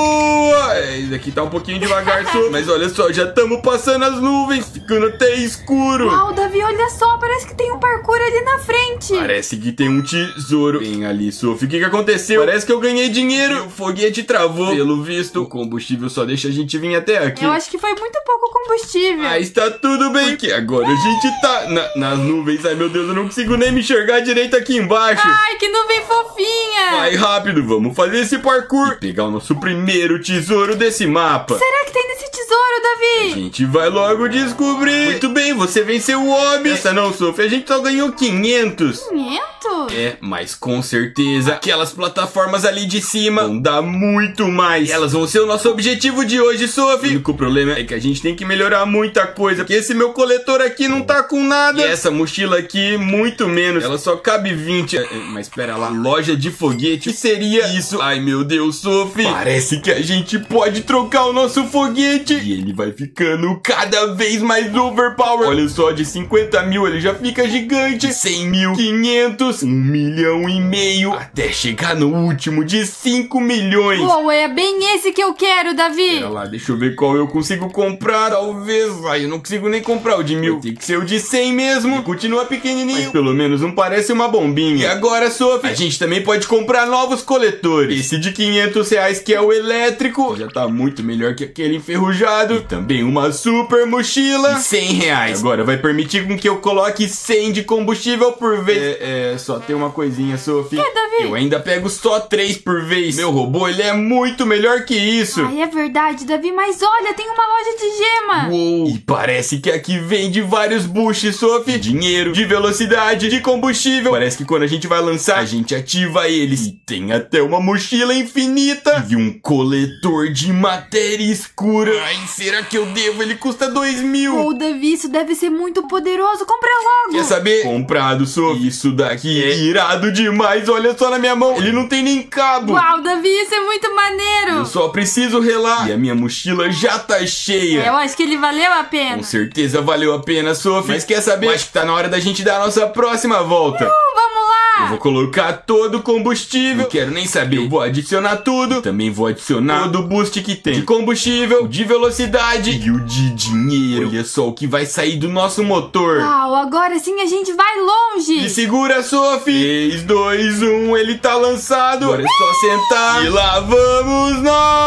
lua. É, isso aqui tá um pouquinho devagar, Sophie. Mas olha só, já estamos passando as nuvens. Ficando até escuro. Uau, Davi, olha só. Parece que tem um parkour ali na frente. Parece que tem um tesouro bem ali, Sophie. O que que aconteceu? Parece que eu ganhei dinheiro e o foguete travou. Pelo visto, o combustível só deixa a gente vir até aqui. Eu acho que foi muito pouco combustível. Mas tá tudo bem, porque agora a gente tá na, nas nuvens. Ai, meu Deus, eu não consigo nem me enxergar direito aqui embaixo. Ai, que nuvem fofinha. Vai rápido, vamos fazer esse parkour e pegar o nosso primeiro tesouro desse mapa. Será que tem nesse tesouro, Davi? A gente vai logo descobrir. Muito bem, você venceu o hobby. Essa não, Sophie, a gente só ganhou quinhentos. quinhentos? É, mas com certeza aquelas plataformas ali de cima vão dar muito mais. E elas vão ser o nosso objetivo de hoje, Sophie. O único problema é que a gente tem que melhorar muita coisa, porque esse meu coletor aqui não tá com nada. E essa mochila aqui, muito menos. Ela só cabe vinte. Mas espera lá, loja de foguete, o que seria isso? Ai, meu Deus, Sophie. Parece que a gente pode trocar o nosso foguete e ele vai ficando cada vez mais overpower. Olha só, de cinquenta mil ele já fica gigante. cem mil, quinhentos, um milhão e meio, até chegar no último de cinco milhões. Uou, é bem esse que eu quero, Davi. Pera lá, deixa eu ver qual eu consigo comprar. Talvez, ai, eu não consigo nem comprar o de mil. Tem que ser o de cem mesmo. E continua pequenininho, mas pelo menos não parece uma bombinha. E agora, Sophie, a gente também pode comprar novos coletores. Esse de quinhentos reais que é o elétrico, já tá muito melhor que aquele enferrujado. E também uma super mochila, e cem reais. Agora vai permitir com que eu coloque cem de combustível por vez. É, é só tem uma coisinha, Sophie. Que, Davi? Eu ainda pego só três por vez. Meu robô, ele é muito melhor que isso. Ai, é verdade, Davi, mas olha, tem uma loja de gema. Uou, e parece que aqui vende vários boosts, Sophie. De dinheiro, de velocidade, de combustível. Parece que quando a gente vai lançar, a gente ativa eles. E tem até uma mochila infinita e um coletor de matéria escura. Ai, será que eu devo? Ele custa dois mil. Oh, Davi, isso deve ser muito poderoso. Compra logo. Quer saber? Comprado, Sophie. Isso daqui é irado demais. Olha só na minha mão. Ele não tem nem cabo. Uau, Davi, isso é muito maneiro. Eu só preciso relar. E a minha mochila já tá cheia. Eu acho que ele valeu a pena. Com certeza valeu a pena, Sophie. Mas quer saber? Eu acho que tá na hora da gente dar a nossa próxima volta. Uh, vamos lá. Eu vou colocar todo o combustível. Não quero nem saber. Eu vou adicionar tudo. E também vou adicionar todo o boost que tem. De combustível, de velocidade e o de dinheiro. Olha só o que vai sair do nosso motor. Uau, agora sim a gente vai longe. E segura, Sophie. três, dois, um, ele tá lançado. Agora é só sentar. E lá vamos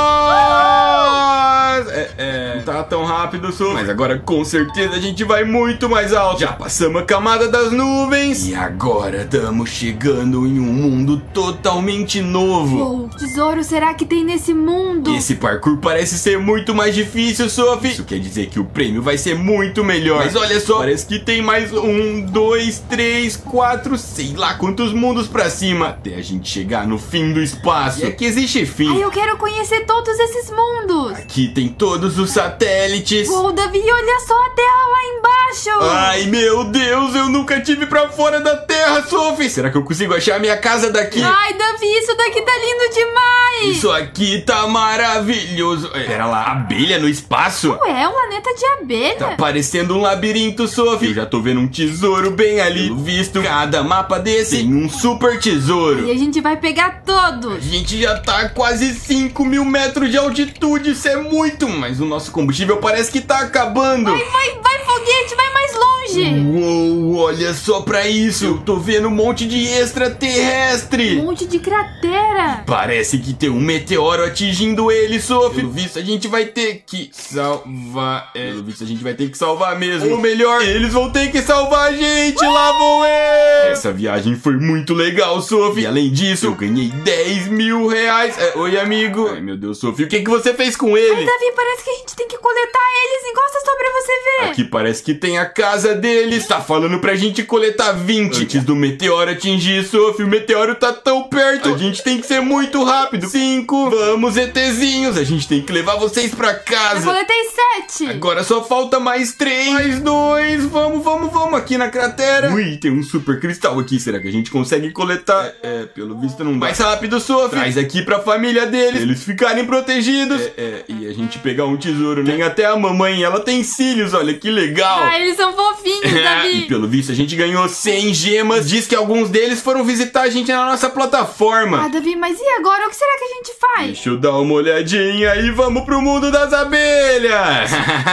nós. É, é, não tá tão rápido, Sophie. Mas agora com certeza a gente vai muito mais alto. Já passamos a camada das nuvens. E agora estamos chegando em um mundo totalmente novo. Uou, tesouro será que tem nesse mundo? Esse parkour parece ser muito mais difícil, Sophie. Isso quer dizer que o prêmio vai ser muito melhor. Mas olha só, parece que tem mais um, dois, três, quatro, sei lá quantos mundos pra cima, até a gente chegar no fim do espaço. E aqui existe fim. Ai, eu quero conhecer todos esses mundos. Aqui tem todos os satélites. Uou, Davi, olha só a Terra lá embaixo. Ai, meu Deus, eu nunca tive pra fora da Terra, Sophie. Será que eu consigo achar a minha casa daqui. Ai, Davi, isso daqui tá lindo demais. Isso aqui tá maravilhoso. É, pera lá, abelha no espaço? Ué, um planeta de abelha. Tá parecendo um labirinto, Sophie. Eu já tô vendo um tesouro bem ali. Pelo visto, cada mapa desse tem um super tesouro. E a gente vai pegar todos. A gente já tá a quase cinco mil metros de altitude. Isso é muito, mas o nosso combustível parece que tá acabando. Vai, vai, vai, foguete, vai mais longe. Uou, olha só pra isso. Eu tô vendo um monte de extraterrestre. Um monte de cratera. Parece que tem um meteoro atingindo ele, Sophie. Pelo visto, a gente vai ter que salvar. É, pelo visto, a gente vai ter que salvar mesmo. Ou melhor, eles vão ter que salvar a gente. Uh! Lá vão eles. Essa viagem foi muito legal, Sophie. E além disso, eu ganhei dez mil reais. É, oi, amigo. Ai, meu Deus, Sophie, o que, que você fez com ele? Ai, Davi, parece que a gente tem que coletar eles. Encosta só pra você ver. Aqui parece que tem a casa deles. Tá falando pra gente coletar vinte antes do meteoro atingir, Sophie. O meteoro tá tão perto. A gente tem que ser muito rápido. Cinco. Vamos, ETzinhos. A gente tem que levar vocês pra casa. Eu coletei sete. Agora só falta mais três. Mais dois. Vamos, vamos, vamos aqui na cratera. Ui, tem um super cristal aqui. Será que a gente consegue coletar? É, é pelo visto não dá. Mais rápido, Sophie. Traz aqui pra família deles. Eles ficarem protegidos. É, é, e a gente pegar um tesouro, né? Tem até a mamãe. Ela tem cílios, olha que legal. Ah, eles são fofinhos, Davi. E pelo visto a gente ganhou cem gemas. Diz que alguns deles foram visitar a gente na nossa plataforma. Ah, Davi, mas e agora? O que será que a gente faz? Deixa eu dar uma olhadinha e vamos pro mundo das abelhas.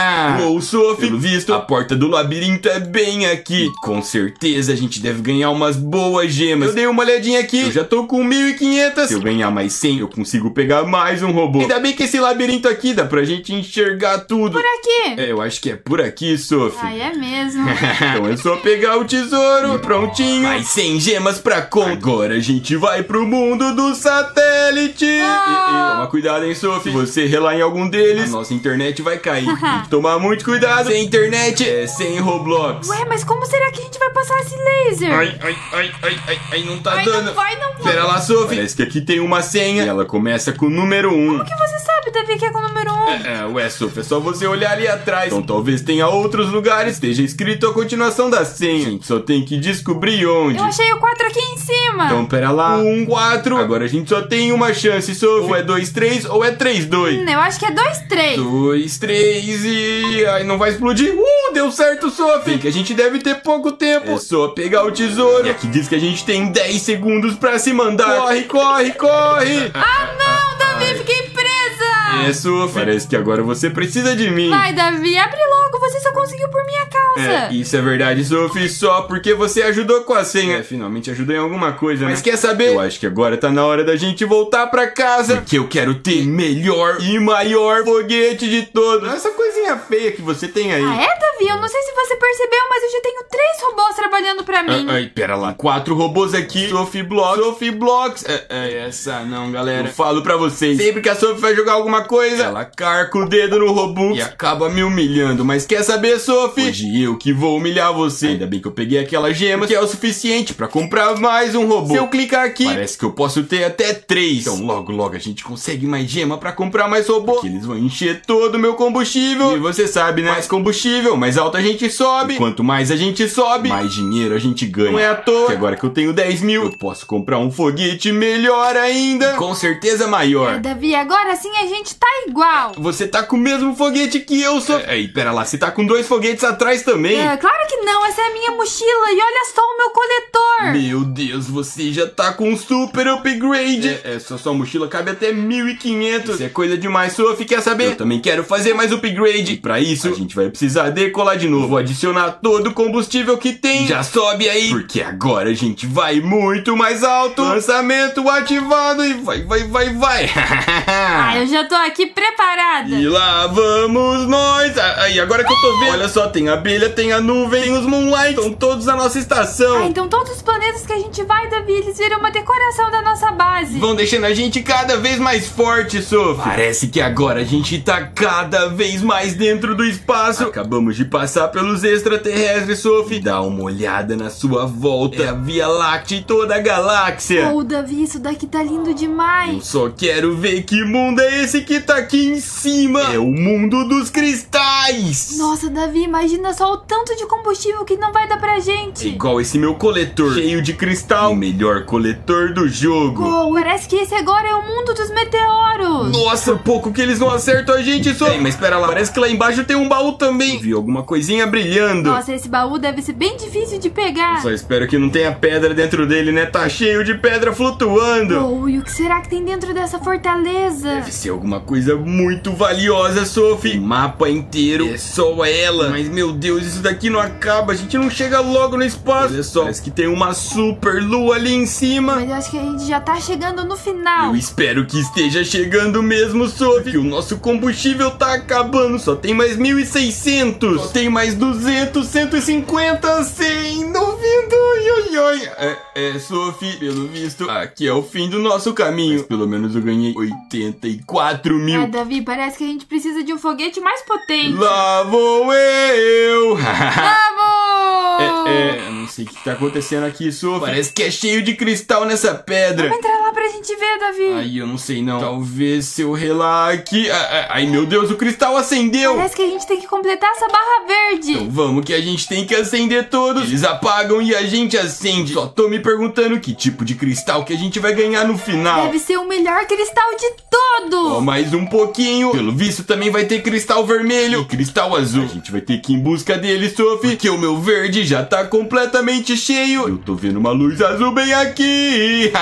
Ô, Sophie, pelo visto, a porta do labirinto é bem aqui. E com certeza a gente deve ganhar umas boas gemas. Eu dei uma olhadinha aqui, eu já tô com mil e quinhentos. Se eu ganhar mais cem, eu consigo pegar mais um robô. Ainda bem que esse labirinto aqui dá pra gente enxergar tudo. Por aqui? É, eu acho que é por aqui, Sophie. Ai, é mesmo. Então é só pegar o tesouro e prontinho. Mais cem gemas pra conta. Agora a gente vai pro mundo do satélite. Ah. E, e, toma cuidado, hein, Sophie. Se você relar em algum deles, a nossa internet vai cair. Tem que tomar muito cuidado. Sem internet é sem Roblox. Ué, mas como será que a gente vai passar esse laser? Ai, ai, ai, ai, ai, ai, não tá ai, dando. Não vai, não vai. Pera lá, Sophie. Parece que aqui tem uma senha e ela começa com o número um. Como que você sabe, Davi, que é com o número um? É, é, ué, Sophie, é só você olhar ali atrás. Então talvez tenha outros lugares, esteja escrito a continuação da senha. A gente só tem que descobrir onde. Eu achei o quatro aqui em cima. Então pera lá. um, quatro. Agora a gente só tem uma chance, Sophie. Ou é dois, três ou é três, dois. Hum, eu acho que é dois, três. dois, três e... Ai, não vai explodir. Uh, deu certo, Sophie. Que a gente deve ter pouco tempo. É só pegar o tesouro. E aqui diz que a gente tem dez segundos pra se mandar. Corre, corre, corre. Ah, não, Davi, fiquei presa. É, Sophie. Parece que agora você precisa de mim. Vai, Davi, abre logo. Você só conseguiu por minha causa. É, isso é verdade, Sophie. Só porque você ajudou com a senha. É, finalmente ajudou em alguma coisa, né? Mas quer saber? Eu acho que agora tá na hora da gente voltar pra casa. Porque eu quero ter melhor e maior foguete de todos. Essa coisinha feia que você tem aí. Ah, é, Davi? Eu não sei se você percebeu, mas eu já tenho três robôs trabalhando pra mim. Ai, ai, pera lá. Quatro robôs aqui. Sophie Blocks. Sophie Blocks. É, é essa não, galera. Eu falo pra vocês. Sempre que a Sophie vai jogar alguma coisa, ela carca o dedo no robô e acaba me humilhando. Mas quer saber, Sophie? Hoje eu que vou humilhar você. Ainda bem que eu peguei aquela gema que é o suficiente pra comprar mais um robô. Se eu clicar aqui, parece que eu posso ter até três. Então logo, logo a gente consegue mais gema pra comprar mais robô. Porque eles vão encher todo o meu combustível. E você sabe, né? Mais combustível, mais alto a gente sobe. E quanto mais a gente sobe, mais dinheiro a gente ganha. Não é à toa que agora que eu tenho dez mil, eu posso comprar um foguete melhor ainda. Com certeza maior. É, Davi, agora sim a gente tá igual. Você tá com o mesmo foguete que eu, sou. Aí, pera lá, você tá com dois foguetes atrás também. É, claro que não, essa é a minha mochila e olha só o meu coletor. Meu Deus, você já tá com um super upgrade. É, é só sua mochila cabe até mil e quinhentos. Isso é coisa demais, Sophie, quer saber? Eu também quero fazer mais upgrade. E pra isso, a gente vai precisar decolar de novo. Vou adicionar todo o combustível que tem. Já sobe aí, porque agora a gente vai muito mais alto. Lançamento ativado e vai, vai, vai, vai. Ah, eu já tô aqui preparada. E lá vamos nós. Aí, agora que eu tô vendo, olha só, tem a abelha, tem a nuvem, tem os Moonlight, estão todos na nossa estação. Ah, então todos os planetas que a gente vai, Davi, eles viram uma decoração da nossa base. Vão deixando a gente cada vez mais forte, Sophie. Parece que agora a gente tá cada vez mais dentro do espaço. Acabamos de passar pelos extraterrestres, Sophie. Dá uma olhada espalhada na sua volta. É a Via Láctea e toda a galáxia. Oh, Davi, isso daqui tá lindo demais. Eu só quero ver que mundo é esse que tá aqui em cima. É o mundo dos cristais. Nossa, Davi, imagina só o tanto de combustível que não vai dar pra gente. É igual esse meu coletor, cheio de cristal. O melhor coletor do jogo. Oh, parece que esse agora é o mundo dos meteoros. Nossa, pouco que eles não acertam a gente só. Ei, mas espera lá, parece que lá embaixo tem um baú também. Vi alguma coisinha brilhando. Nossa, esse baú deve ser bem difícil de pegar. Eu só espero que não tenha pedra dentro dele, né? Tá cheio de pedra flutuando. Oh, e o que será que tem dentro dessa fortaleza? Deve ser alguma coisa muito valiosa, Sophie. O mapa inteiro é só ela. Mas, meu Deus, isso daqui não acaba. A gente não chega logo no espaço. Olha só, parece que tem uma super lua ali em cima. Mas eu acho que a gente já tá chegando no final. Eu espero que esteja chegando mesmo, Sophie. Que o nosso combustível tá acabando. Só tem mais mil e seiscentos. Só tem mais duzentos, cento e cinquenta, cem, noventa. Oi, oi, oi. É, é, Sophie, pelo visto, aqui é o fim do nosso caminho. Mas pelo menos eu ganhei oitenta e quatro mil. É, Davi, parece que a gente precisa de um foguete mais potente. Lá vou eu. Vamos! É, é, eu não sei o que tá acontecendo aqui, Sophie. Parece que é cheio de cristal nessa pedra. Vamos entrar lá pra gente ver, Davi. Ai, eu não sei não. Talvez se eu relar aqui... Ai, ai, meu Deus, o cristal acendeu. Parece que a gente tem que completar essa barra verde. Então vamos que a gente tem que acender todos. Eles apagam e a gente acende. Só tô me perguntando que tipo de cristal que a gente vai ganhar no final. Deve ser o melhor cristal de todos. Só mais um pouquinho. Pelo visto também vai ter cristal vermelho e cristal azul. A gente vai ter que ir em busca deles, Sophie, porque o meu verde já tá completamente cheio. Eu tô vendo uma luz azul bem aqui.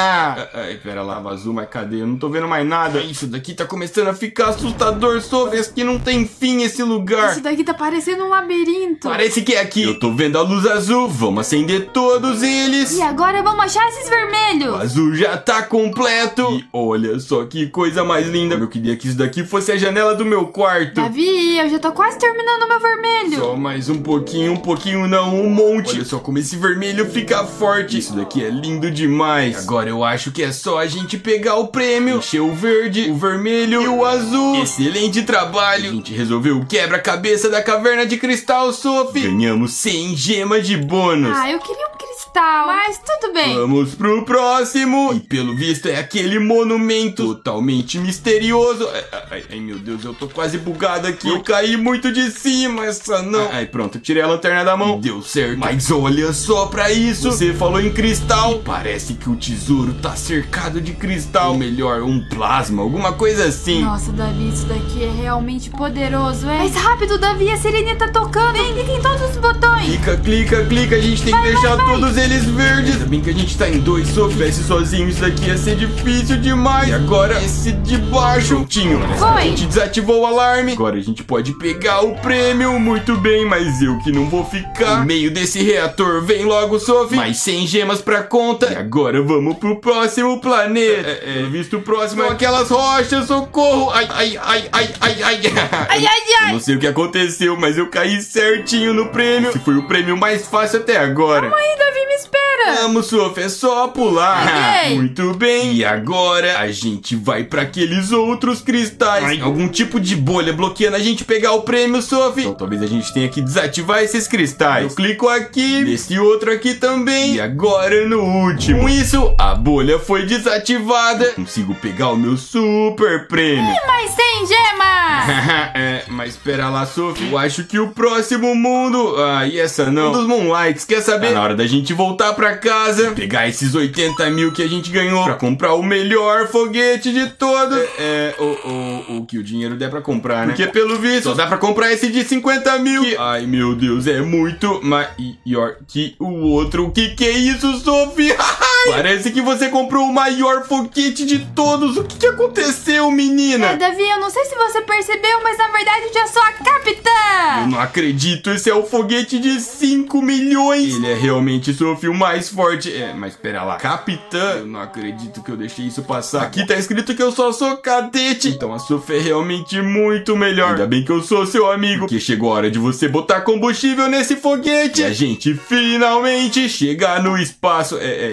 Ai, pera lá, azul, mas cadê? Eu não tô vendo mais nada. Isso daqui tá começando a ficar assustador, Sophie. Esse aqui não tem fim, esse lugar. Isso daqui tá parecendo um labirinto. Parece que é aqui. Eu tô vendo a luz azul. Vamos acender todos eles. E agora vamos achar esses vermelhos. O azul já tá completo. E olha só que coisa mais linda. Eu queria que isso daqui fosse a janela do meu quarto. Davi, eu já tô quase terminando o meu vermelho. Só mais um pouquinho, um pouquinho não, um monte. Olha só como esse vermelho fica forte. Isso daqui é lindo demais. Agora eu acho que é só a gente pegar o prêmio, encher o verde, o vermelho e o azul. Excelente trabalho. A gente resolveu o quebra-cabeça da caverna de cristal, Sophie. Ganhamos cem gemas de bônus. Ah, eu queria um cristal, mas tudo bem. Vamos pro próximo. E pelo visto é aquele monumento totalmente misterioso. Ai, ai, ai, meu Deus, eu tô quase bugado aqui. Eu caí muito de cima, essa não. Ai, pronto, tirei a lanterna da mão. Deu certo. Mas olha só pra isso. Você falou em cristal. E parece que o tesouro tá cercado de cristal. Ou melhor, um plasma, alguma coisa assim. Nossa, Davi, isso daqui é realmente poderoso, é? Mais rápido, Davi, a sirene tá tocando. Vem, clica em todos os botões. Clica, clica, clica. A gente tem vai, que deixar vai, vai. todos eles verdes. Ainda bem que a gente tá em dois. Se eu tivesse sozinho, isso daqui ia ser difícil demais. E agora, esse de baixo. Prontinho. A gente desativou o alarme. Agora a gente pode pegar o prêmio. Muito bem, mas eu que não vou ficar no meio desse reator. Vem logo, Sophie. Mais cem gemas pra conta. E agora vamos pro próximo planeta. É, é, visto o próximo é aquelas rochas. Socorro. Ai, ai, ai, ai, ai, ai. Ai, ai, ai. Eu não sei o que aconteceu, mas eu caí certinho no prêmio. Esse foi o prêmio mais fácil até agora. Calma aí, Davi, me espera. Vamos, Sophie, é só pular. Ei. Muito bem. E agora a gente vai pra aqueles outros cristais. Ai. Algum tipo de bolha bloqueando a gente pegar o prêmio, Sophie. Então talvez a gente tenha que desativar esses cristais. Eu clico aqui, nesse outro aqui também. E agora no último. Com isso, a bolha foi desativada. Consigo pegar o meu super prêmio. E mais cem gemas. É, mas espera lá, Sophie. Eu acho que o próximo mundo... Ah, e essa não. Um dos Moonlights, quer saber? Tá na hora da gente voltar pra casa, pegar esses oitenta mil que a gente ganhou pra comprar o melhor foguete de todos. É, é o, o, o que o dinheiro der pra comprar, né? Porque pelo visto, só dá pra comprar esse de cinquenta mil. Que, ai, meu Deus, é muito maior que o outro. O que que é isso, Sophie? Parece que você comprou o maior foguete de todos. O que que aconteceu, menina? É, Davi, eu não sei se você percebeu, mas na verdade eu já sou a capitã. Eu não acredito, esse é o foguete de cinco milhões. Ele é realmente, Sophie, o mais forte. É, mas espera lá, capitã? Eu não acredito que eu deixei isso passar. Aqui tá escrito que eu só sou cadete. Então a Sophie é realmente muito melhor. Ainda bem que eu sou seu amigo, porque chegou a hora de você botar combustível nesse foguete. E a gente finalmente chegar no espaço. É, é isso, seu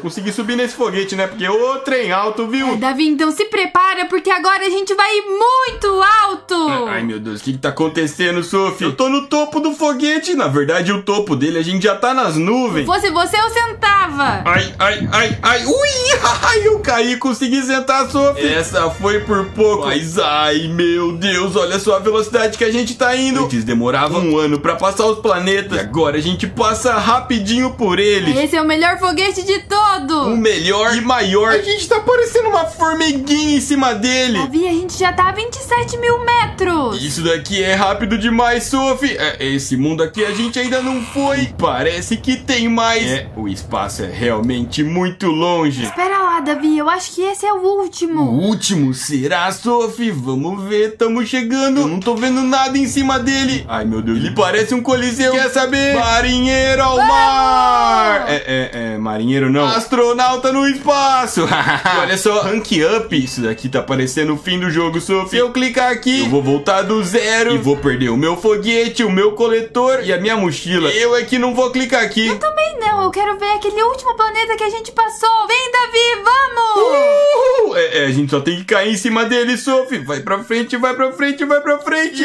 conseguir subir nesse foguete, né? Porque o trem alto, viu? É, Davi, então se prepara, porque agora a gente vai ir muito alto. Ai, meu Deus, o que que tá acontecendo, Sophie? Eu tô no topo do foguete. Na verdade, o topo dele, a gente já tá nas nuvens. Se fosse você, eu sentava. Ai, ai, ai, ai. Ui, ai, eu caí, consegui sentar, Sophie. Essa foi por pouco. Mas, ai, meu Deus, olha só a velocidade que a gente tá indo. Antes demorava um ano pra passar os planetas. E agora a gente passa rapidinho por eles. Esse é o melhor foguete de todos. O melhor e maior. A gente tá parecendo uma formiguinha em cima dele. Davi, a gente já tá a vinte e sete mil metros. Isso daqui é rápido demais, Sophie. É, esse mundo aqui a gente ainda não foi. Parece que tem mais. É, o espaço é realmente muito longe. Espera lá, Davi, eu acho que esse é o último. O último? Será, Sophie? Vamos ver, tamo chegando. Eu não tô vendo nada em cima dele. Ai, meu Deus, ele parece um coliseu. Quer saber? Marinheiro ao Vamos! mar. É, é, é, marinheiro não. Astronauta no espaço. Olha só, rank up. Isso daqui tá parecendo o fim do jogo, Sophie. Se eu clicar aqui, eu vou voltar do zero e vou perder o meu foguete, o meu coletor e a minha mochila. Eu é que não vou clicar aqui. Eu também não, eu quero ver aquele último planeta que a gente passou. Vem, Davi, vamos! Uh, é, é, a gente só tem que cair em cima dele, Sophie. Vai pra frente, vai pra frente, vai pra frente.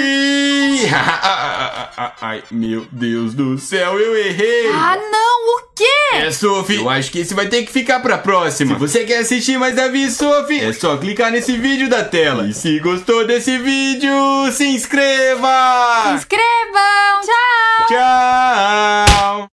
Ai, meu Deus do céu, eu errei. Ah, não, o quê? É, Sophie, eu acho que esse vai ter que ficar pra próxima. Se você quer assistir mais Davi e Sophie, é só clicar nesse vídeo da tela. E se gostou desse vídeo, se inscreva! Se inscrevam! Tchau! Tchau!